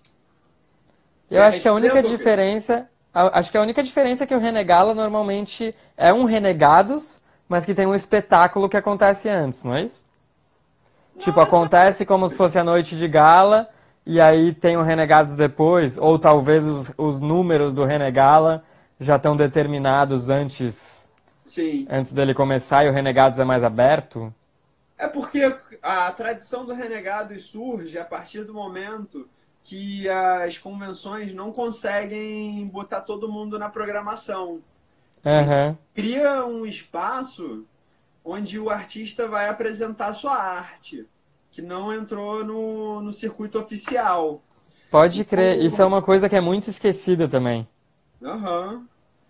Speaker 1: Eu
Speaker 2: Quer
Speaker 1: acho que a única
Speaker 2: responder, Lucas?
Speaker 1: diferença, acho que a única diferença é que o Renegala normalmente é um Renegados, mas que tem um espetáculo que acontece antes, não é isso?
Speaker 2: Não
Speaker 1: Tipo,
Speaker 2: necessariamente.
Speaker 1: acontece como se fosse a noite de gala, e aí tem o Renegados depois, ou talvez os números do Renegala já estão determinados
Speaker 2: Sim.
Speaker 1: antes dele começar e o Renegados é mais aberto.
Speaker 2: É porque a tradição do Renegados surge a partir do momento que as convenções não conseguem botar todo mundo na programação. Então,
Speaker 1: Aham.
Speaker 2: cria um espaço onde o artista vai apresentar sua arte, que não entrou no circuito oficial.
Speaker 1: Pode crer, isso é
Speaker 2: Então,
Speaker 1: uma coisa que é muito esquecida também.
Speaker 2: aham.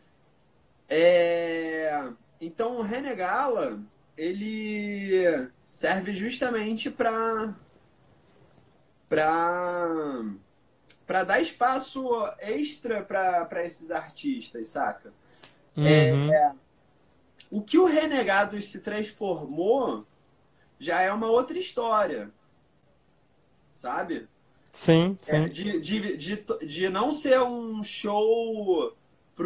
Speaker 2: É, então o Renegala, ele serve justamente para para dar espaço extra para esses artistas, saca?
Speaker 1: Uhum.
Speaker 2: O que o Renegados se transformou já é uma outra história, sabe?
Speaker 1: Sim,
Speaker 2: É,
Speaker 1: sim.
Speaker 2: de não ser um show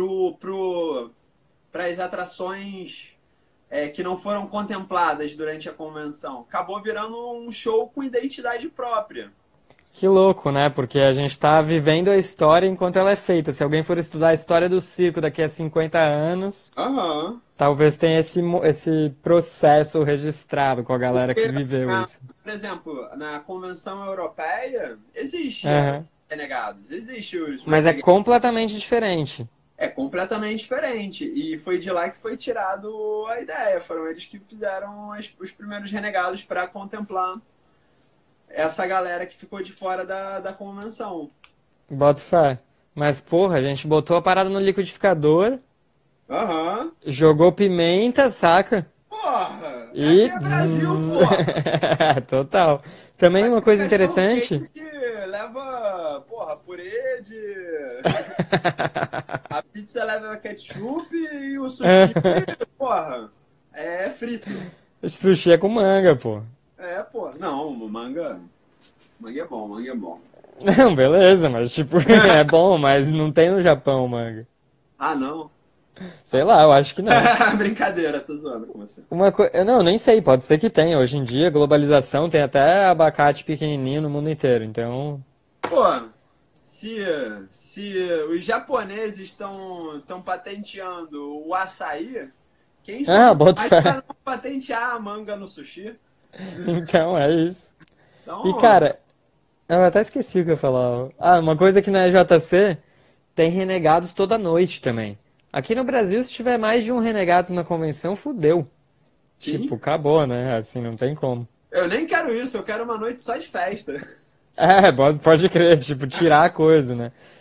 Speaker 2: para as atrações que não foram contempladas durante a convenção. Acabou virando um show com identidade própria.
Speaker 1: Que louco, né? Porque a gente tá vivendo a história enquanto ela é feita. Se alguém for estudar a história do circo daqui a 50 anos,
Speaker 2: Aham.
Speaker 1: talvez tenha esse processo registrado com a galera que
Speaker 2: Porque,
Speaker 1: viveu isso.
Speaker 2: por exemplo, na Convenção Europeia, existe
Speaker 1: Aham.
Speaker 2: renegados, existe os
Speaker 1: Mas é
Speaker 2: Renegades.
Speaker 1: completamente diferente.
Speaker 2: É completamente diferente. E foi de lá que foi tirado a ideia. Foram eles que fizeram os primeiros renegados para contemplar essa galera que ficou de fora da convenção.
Speaker 1: Boto fé. Mas, porra, a gente botou a parada no liquidificador,
Speaker 2: Aham.
Speaker 1: jogou pimenta, saca?
Speaker 2: Porra! Aqui
Speaker 1: E...
Speaker 2: é Brasil, porra!
Speaker 1: Total. Também uma
Speaker 2: Aqui o
Speaker 1: coisa
Speaker 2: cachorro
Speaker 1: interessante.
Speaker 2: quente leva, porra, purê de. A pizza leva ketchup e o sushi, porra, é frito.
Speaker 1: Sushi é com manga, pô.
Speaker 2: É, pô. Não, manga. Manga é bom, manga é bom.
Speaker 1: Não, beleza, mas tipo, é bom, mas não tem no Japão manga.
Speaker 2: Ah, não.
Speaker 1: Sei lá, eu acho que não.
Speaker 2: Brincadeira, tô zoando com você.
Speaker 1: Uma coisa, eu não, nem sei, pode ser que tenha. Hoje em dia, globalização tem até abacate pequenininho no mundo inteiro, então.
Speaker 2: Pô, se, se os japoneses estão patenteando o açaí, quem
Speaker 1: Ah,
Speaker 2: somos
Speaker 1: boto
Speaker 2: nós para
Speaker 1: fé.
Speaker 2: não patentear a manga no sushi?
Speaker 1: Então, é isso. E
Speaker 2: Então,
Speaker 1: cara, eu até esqueci o que eu ia falar. Ah, uma coisa que na JC tem renegados toda noite também. Aqui no Brasil, se tiver mais de um renegados na convenção, fudeu. Tipo,
Speaker 2: sim.
Speaker 1: acabou, né? Assim, não tem como.
Speaker 2: Eu nem quero isso, eu quero uma noite só de festa.
Speaker 1: É, pode crer, tipo, tirar a coisa, né?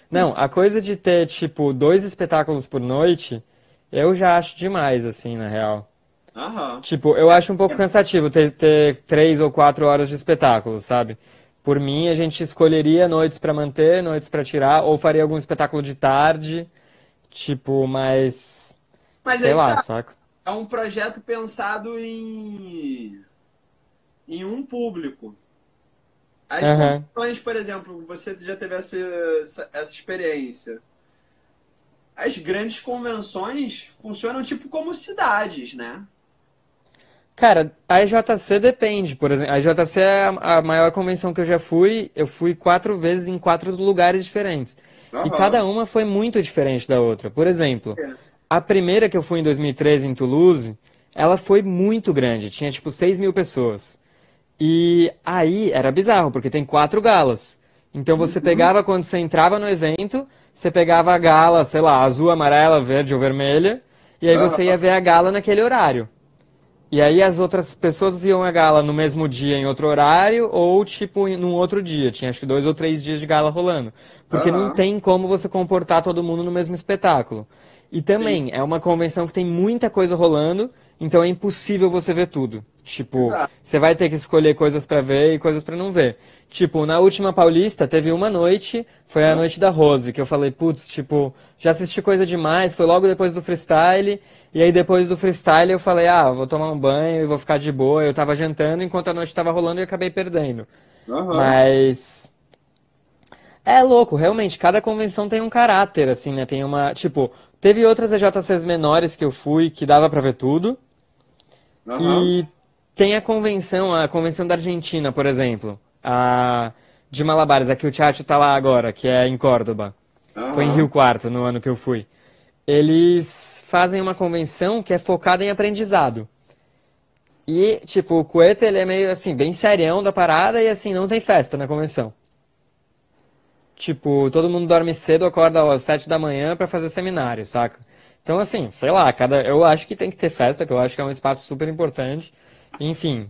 Speaker 1: Não, a coisa de ter, tipo, 2 espetáculos por noite, eu já acho demais, assim, na real.
Speaker 2: Aham.
Speaker 1: Tipo, eu acho um pouco cansativo ter 3 ou 4 horas de espetáculo, sabe? Por mim, a gente escolheria noites pra manter, noites pra tirar, ou faria algum espetáculo de tarde, tipo, mas
Speaker 2: Mas
Speaker 1: sei
Speaker 2: aí que
Speaker 1: lá,
Speaker 2: tá.
Speaker 1: saca?
Speaker 2: É um projeto pensado em um público. As
Speaker 1: Aham.
Speaker 2: convenções, por exemplo, você já teve essa experiência. As grandes convenções funcionam tipo como cidades, né?
Speaker 1: Cara, a EJC depende, por exemplo. A EJC é a maior convenção que eu já fui. Eu fui 4 vezes em 4 lugares diferentes. E cada
Speaker 2: Aham.
Speaker 1: uma foi muito diferente da outra. Por exemplo, a primeira que eu fui em 2013 em Toulouse, ela foi muito grande. Tinha tipo 6.000 pessoas. E aí era bizarro, porque tem 4 galas. Então você
Speaker 2: Uhum.
Speaker 1: pegava, quando você entrava no evento, você pegava a gala, sei lá, azul, amarela, verde ou vermelha. E aí você ia
Speaker 2: Aham.
Speaker 1: ver a gala naquele horário. E aí as outras pessoas viam a gala no mesmo dia em outro horário ou tipo num outro dia. Tinha acho que 2 ou 3 dias de gala rolando. Porque não
Speaker 2: Aham.
Speaker 1: tem como você comportar todo mundo no mesmo espetáculo. E
Speaker 2: Sim.
Speaker 1: também é uma convenção que tem muita coisa rolando, então é impossível você ver tudo. Tipo,
Speaker 2: Exato.
Speaker 1: você vai ter que escolher coisas pra ver e coisas pra não ver. Tipo, na última Paulista teve uma noite, foi a
Speaker 2: Aham.
Speaker 1: noite da Rose, que eu falei, putz, tipo, já assisti coisa demais, foi logo depois do freestyle, e aí depois do freestyle eu falei, ah, vou tomar um banho e vou ficar de boa. Eu tava jantando enquanto a noite tava rolando e eu acabei perdendo.
Speaker 2: Aham.
Speaker 1: Mas é louco, realmente, cada convenção tem um caráter, assim, né? Tem uma, tipo, teve outras EJCs menores que eu fui que dava pra ver tudo,
Speaker 2: Aham.
Speaker 1: e tem a convenção da Argentina, por exemplo, a de Malabares, a que o Chacho tá lá agora, que é em Córdoba. Foi em Rio
Speaker 2: Aham.
Speaker 1: Quarto, no ano que eu fui. Eles fazem uma convenção que é focada em aprendizado. E, tipo, o Cueta, ele é meio, assim, bem serião da parada e, assim, não tem festa na convenção. Tipo, todo mundo dorme cedo, acorda às 7 da manhã pra fazer seminário, saca? Então, assim, sei lá, eu acho que tem que ter festa, que eu acho que é um espaço super importante. Enfim,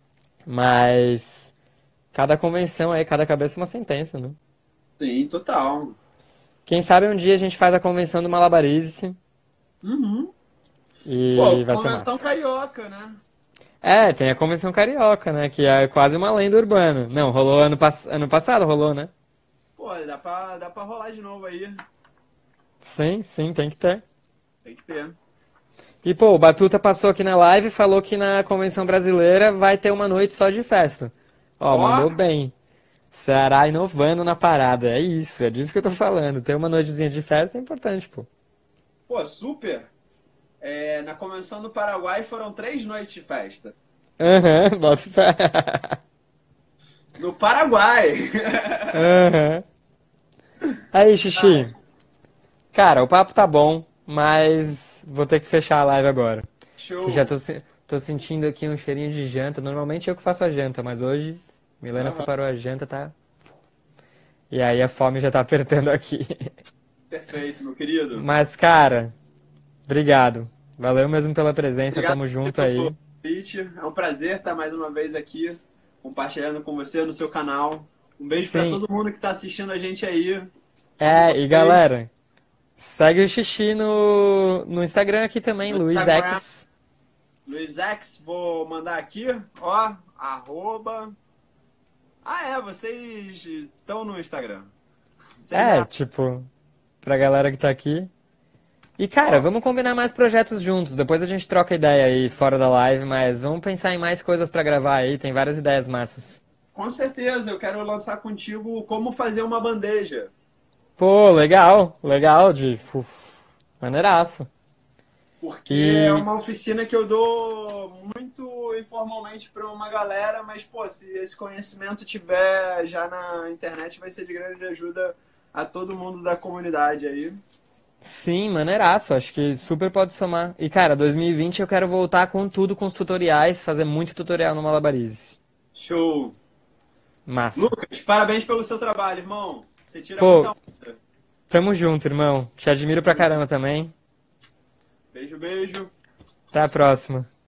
Speaker 1: mas cada convenção aí, cada cabeça é uma sentença, né?
Speaker 2: Sim, total.
Speaker 1: Quem sabe um dia a gente faz a convenção do Malabarize
Speaker 2: Uhum.
Speaker 1: e
Speaker 2: Pô,
Speaker 1: vai ser
Speaker 2: convenção
Speaker 1: massa.
Speaker 2: carioca, né?
Speaker 1: É, tem a convenção carioca, né? Que é quase uma lenda urbana. Não, rolou ano passado, rolou, né?
Speaker 2: Pô, dá pra rolar de novo aí.
Speaker 1: Sim, sim, tem que ter.
Speaker 2: Tem que ter.
Speaker 1: E pô, o Batuta passou aqui na live e falou que na convenção brasileira vai ter uma noite só de festa. Ó,
Speaker 2: Ó,
Speaker 1: mandou bem. Ceará inovando na parada. É isso, é disso que eu tô falando. Ter uma noitezinha de festa é importante, pô.
Speaker 2: pô, super. É, na convenção do Paraguai foram 3 noites de festa.
Speaker 1: Aham, bota fé.
Speaker 2: No Paraguai!
Speaker 1: Aham. Aí, Xixi. Cara, o papo tá bom, mas vou ter que fechar a live agora. Que já
Speaker 2: Show!
Speaker 1: tô sentindo aqui um cheirinho de janta. Normalmente eu que faço a janta, mas hoje Milena
Speaker 2: Aham,
Speaker 1: preparou a janta, tá? E aí a fome já tá apertando aqui.
Speaker 2: perfeito, meu querido.
Speaker 1: Mas, cara, obrigado. Valeu mesmo pela presença,
Speaker 2: Obrigado
Speaker 1: tamo junto
Speaker 2: pelo
Speaker 1: aí.
Speaker 2: convite. É um prazer estar mais uma vez aqui compartilhando com você no seu canal. Um beijo para
Speaker 1: Sim,
Speaker 2: todo mundo que está assistindo a gente aí. Amo
Speaker 1: e
Speaker 2: vocês.
Speaker 1: galera, segue o Xixi no Instagram aqui também,
Speaker 2: No Instagram,
Speaker 1: LuizX.
Speaker 2: LuizX, vou mandar aqui, ó, @. Ah, é, vocês estão no Instagram. Vocês
Speaker 1: É,
Speaker 2: já.
Speaker 1: tipo, pra galera que tá aqui. E, cara,
Speaker 2: Ó,
Speaker 1: vamos combinar mais projetos juntos. Depois a gente troca ideia aí fora da live, mas vamos pensar em mais coisas pra gravar aí. Tem várias ideias massas.
Speaker 2: com certeza, eu quero lançar contigo como fazer uma bandeja.
Speaker 1: Pô, legal, legal, maneiraço.
Speaker 2: Porque é
Speaker 1: E
Speaker 2: uma oficina que eu dou muito informalmente para uma galera, mas, pô, se esse conhecimento tiver já na internet, vai ser de grande ajuda a todo mundo da comunidade aí.
Speaker 1: sim, maneiraço, acho que super pode somar. E, cara, 2020 eu quero voltar com tudo, com os tutoriais, fazer muito tutorial no Malabarizes.
Speaker 2: Show!
Speaker 1: Massa.
Speaker 2: Lucas, parabéns pelo seu trabalho, irmão. Você tira
Speaker 1: Pô,
Speaker 2: muita onda.
Speaker 1: tamo junto, irmão. Te admiro pra caramba também.
Speaker 2: Beijo, beijo.
Speaker 1: Até a próxima.